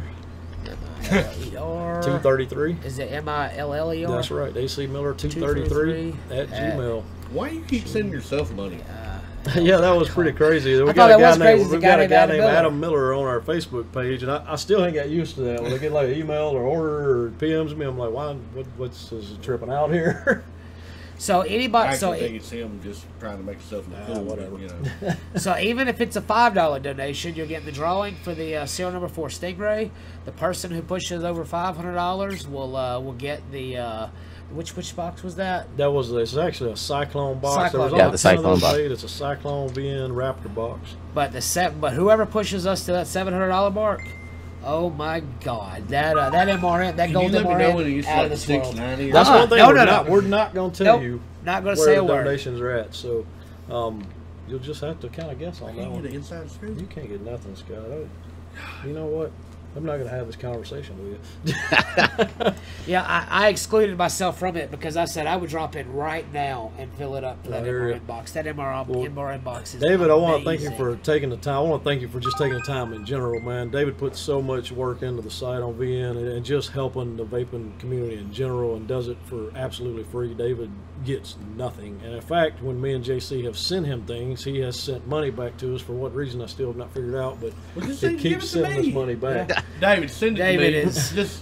[SPEAKER 1] L E R.
[SPEAKER 3] two thirty-three.
[SPEAKER 1] Is it M I L L E R?
[SPEAKER 3] That's right, A C Miller two thirty-three at Gmail.
[SPEAKER 2] Why you keep sending yourself money?
[SPEAKER 1] Uh,
[SPEAKER 3] yeah, that was pretty crazy. We
[SPEAKER 1] I
[SPEAKER 3] got
[SPEAKER 1] thought
[SPEAKER 3] a
[SPEAKER 1] that
[SPEAKER 3] guy
[SPEAKER 1] was
[SPEAKER 3] named
[SPEAKER 1] crazy.
[SPEAKER 3] we
[SPEAKER 1] The
[SPEAKER 3] got
[SPEAKER 1] guy
[SPEAKER 3] a guy
[SPEAKER 1] named
[SPEAKER 3] named
[SPEAKER 1] Adam
[SPEAKER 3] Adam Miller on our Facebook page, and I, I still ain't got used to that. When they get like an email or order or P Ms me, I'm like, why? What, what's is it tripping out here?
[SPEAKER 1] So anybody,
[SPEAKER 2] I
[SPEAKER 1] so
[SPEAKER 2] actually think
[SPEAKER 1] it,
[SPEAKER 2] it's him just trying to make himself look
[SPEAKER 3] Nah,
[SPEAKER 2] cool.
[SPEAKER 3] whatever.
[SPEAKER 2] You know.
[SPEAKER 1] so even if it's a five dollar donation, you're getting the drawing for the uh, serial number four Stingray. The person who pushes over five hundred dollars will uh, will get the uh, which which box was that?
[SPEAKER 3] That was it's actually a Cyclone box.
[SPEAKER 1] Cyclone
[SPEAKER 3] There was
[SPEAKER 1] box.
[SPEAKER 3] only
[SPEAKER 7] Yeah, the
[SPEAKER 3] ten of
[SPEAKER 7] Cyclone
[SPEAKER 3] those
[SPEAKER 7] box.
[SPEAKER 3] made. It's a Cyclone V N Raptor box.
[SPEAKER 1] But the set, but whoever pushes us to that seven hundred dollar mark, oh my God, that uh, that M R N, that
[SPEAKER 2] Can
[SPEAKER 1] gold
[SPEAKER 2] you let
[SPEAKER 1] M R
[SPEAKER 2] me know
[SPEAKER 1] N,
[SPEAKER 2] when it's
[SPEAKER 1] out
[SPEAKER 2] like
[SPEAKER 1] of this
[SPEAKER 2] six
[SPEAKER 1] world.
[SPEAKER 2] ninety?
[SPEAKER 3] That's
[SPEAKER 1] Uh-uh.
[SPEAKER 3] one thing
[SPEAKER 1] No,
[SPEAKER 3] we're
[SPEAKER 1] no, no.
[SPEAKER 3] not we're not going to tell
[SPEAKER 1] Nope.
[SPEAKER 3] you
[SPEAKER 1] Not going to
[SPEAKER 3] where
[SPEAKER 1] say
[SPEAKER 3] the
[SPEAKER 1] a word.
[SPEAKER 3] donations are at. So um, you'll just have to kind of guess on that
[SPEAKER 2] Can you
[SPEAKER 3] one.
[SPEAKER 2] get an inside scoop?
[SPEAKER 3] You can't get nothing, Scott. I, you know what? I'm not going to have this conversation with you.
[SPEAKER 1] Yeah, I, I excluded myself from it because I said I would drop in right now and fill it up for
[SPEAKER 3] I
[SPEAKER 1] that
[SPEAKER 3] hear
[SPEAKER 1] M R N
[SPEAKER 3] you.
[SPEAKER 1] box. That M R N,
[SPEAKER 3] Well,
[SPEAKER 1] M R N box is
[SPEAKER 3] David, I want to thank you
[SPEAKER 1] amazing.
[SPEAKER 3] for taking the time. I want to thank you for just taking the time in general, man. David puts so much work into the site on V N and, and just helping the vaping community in general, and does it for absolutely free. David gets nothing. And in fact, when me and J C have sent him things, he has sent money back to us. For what reason, I still have not figured out, but
[SPEAKER 2] Well, just
[SPEAKER 3] he
[SPEAKER 2] say- give
[SPEAKER 3] keeps
[SPEAKER 2] it to
[SPEAKER 3] sending us
[SPEAKER 2] me.
[SPEAKER 3] money back.
[SPEAKER 2] David, send it
[SPEAKER 1] David
[SPEAKER 2] to me.
[SPEAKER 1] is-
[SPEAKER 2] Just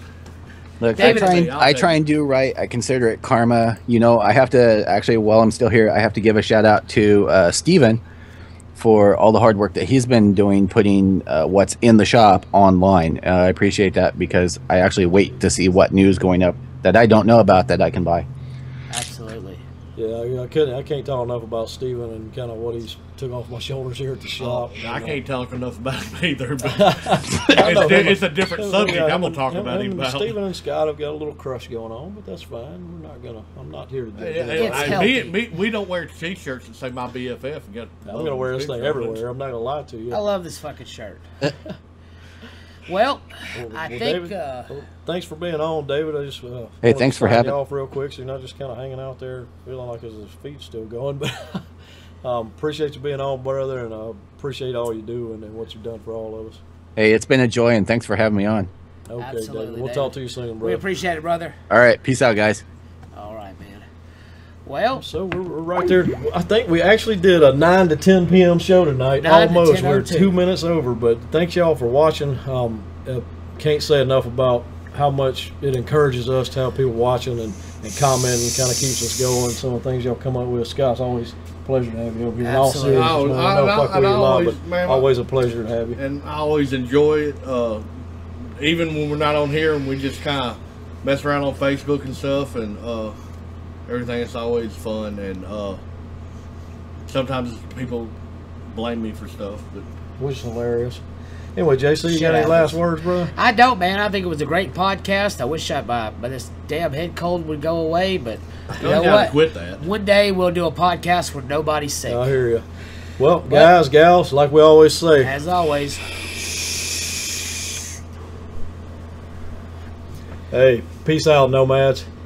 [SPEAKER 7] Look,
[SPEAKER 1] David,
[SPEAKER 7] I try and
[SPEAKER 2] I'll
[SPEAKER 7] I
[SPEAKER 2] take
[SPEAKER 7] try
[SPEAKER 2] it.
[SPEAKER 7] and do right. I consider it karma. You know, I have to actually, while I'm still here, I have to give a shout out to uh, Steven for all the hard work that he's been doing, putting uh, what's in the shop online. Uh, I appreciate that because I actually wait to see what news going up that I don't know about that I can buy.
[SPEAKER 1] Absolutely.
[SPEAKER 3] Yeah, I, I couldn't. I can't talk enough about Steven and kind of what he's took off my shoulders here at the shop.
[SPEAKER 2] Oh, I can't talk enough about him either, but
[SPEAKER 3] I know
[SPEAKER 2] it's,
[SPEAKER 3] him-
[SPEAKER 2] it's a different
[SPEAKER 3] him-
[SPEAKER 2] subject.
[SPEAKER 3] yeah,
[SPEAKER 2] I'm gonna
[SPEAKER 3] him-
[SPEAKER 2] talk
[SPEAKER 3] him-
[SPEAKER 2] about him
[SPEAKER 3] him and
[SPEAKER 2] about.
[SPEAKER 3] Steven and Scott have got a little crush going on, but that's fine. We're not gonna. I'm not here to do
[SPEAKER 2] Hey,
[SPEAKER 3] that.
[SPEAKER 2] hey,
[SPEAKER 1] It's
[SPEAKER 2] hey,
[SPEAKER 1] healthy.
[SPEAKER 2] me, me, we don't wear t-shirts that say my B F F. And got
[SPEAKER 3] I'm gonna wear this thing everywhere. I'm not gonna lie to you.
[SPEAKER 1] I love this fucking shirt. Well,
[SPEAKER 3] Well,
[SPEAKER 1] I
[SPEAKER 3] well,
[SPEAKER 1] think
[SPEAKER 3] David,
[SPEAKER 1] uh,
[SPEAKER 3] well, thanks for being on, David. I just uh, wanted
[SPEAKER 7] Hey,
[SPEAKER 3] to
[SPEAKER 7] thanks for
[SPEAKER 3] sign
[SPEAKER 7] having-
[SPEAKER 3] you off real quick, so you're not just kind of hanging out there feeling like his feet's still going. But um, appreciate you being on, brother, and uh, appreciate all you do and, and what you've done for all of us.
[SPEAKER 7] Hey, it's been a joy and thanks for having me on.
[SPEAKER 3] Okay,
[SPEAKER 1] Absolutely,
[SPEAKER 3] David. We'll
[SPEAKER 1] David.
[SPEAKER 3] talk to you soon, bro.
[SPEAKER 1] we appreciate it, brother.
[SPEAKER 7] All right, peace out, guys.
[SPEAKER 1] All right, man. Well,
[SPEAKER 3] So we're, we're right there. I think we actually did a nine to ten p m show tonight.
[SPEAKER 1] nine to
[SPEAKER 3] Almost.
[SPEAKER 1] ten oh
[SPEAKER 3] We're
[SPEAKER 1] two.
[SPEAKER 3] two minutes over, but thanks y'all for watching. Um, uh, can't say enough about how much it encourages us to have people watching and, and commenting. Kind of keeps us going. Some of the things y'all come up with. Scott's always a pleasure to have you over here. In all
[SPEAKER 1] Absolutely.
[SPEAKER 3] seriousness, man, I know
[SPEAKER 2] I-
[SPEAKER 3] fuck
[SPEAKER 2] I-
[SPEAKER 3] with you
[SPEAKER 2] I
[SPEAKER 3] a lot,
[SPEAKER 2] always-
[SPEAKER 3] but
[SPEAKER 2] man, I-
[SPEAKER 3] always a pleasure to have you.
[SPEAKER 2] And I always enjoy it. Uh, even when we're not on here and we just kind of mess around on Facebook and stuff and uh, everything, it's always fun. And uh, sometimes people blame me for stuff, but
[SPEAKER 3] Which is hilarious. Anyway, J C, you
[SPEAKER 1] Shit
[SPEAKER 3] got any
[SPEAKER 1] happens.
[SPEAKER 3] last words, brother?
[SPEAKER 1] I don't, man. I think it was a great podcast. I wish I by, by this damn head cold would go away, but you
[SPEAKER 2] you
[SPEAKER 1] know
[SPEAKER 2] gotta
[SPEAKER 1] what?
[SPEAKER 2] quit that.
[SPEAKER 1] One day we'll do a podcast where nobody's sick.
[SPEAKER 3] I hear you. Well, guys, gals, like we always say,
[SPEAKER 1] As always,
[SPEAKER 3] hey, peace out, Nomads.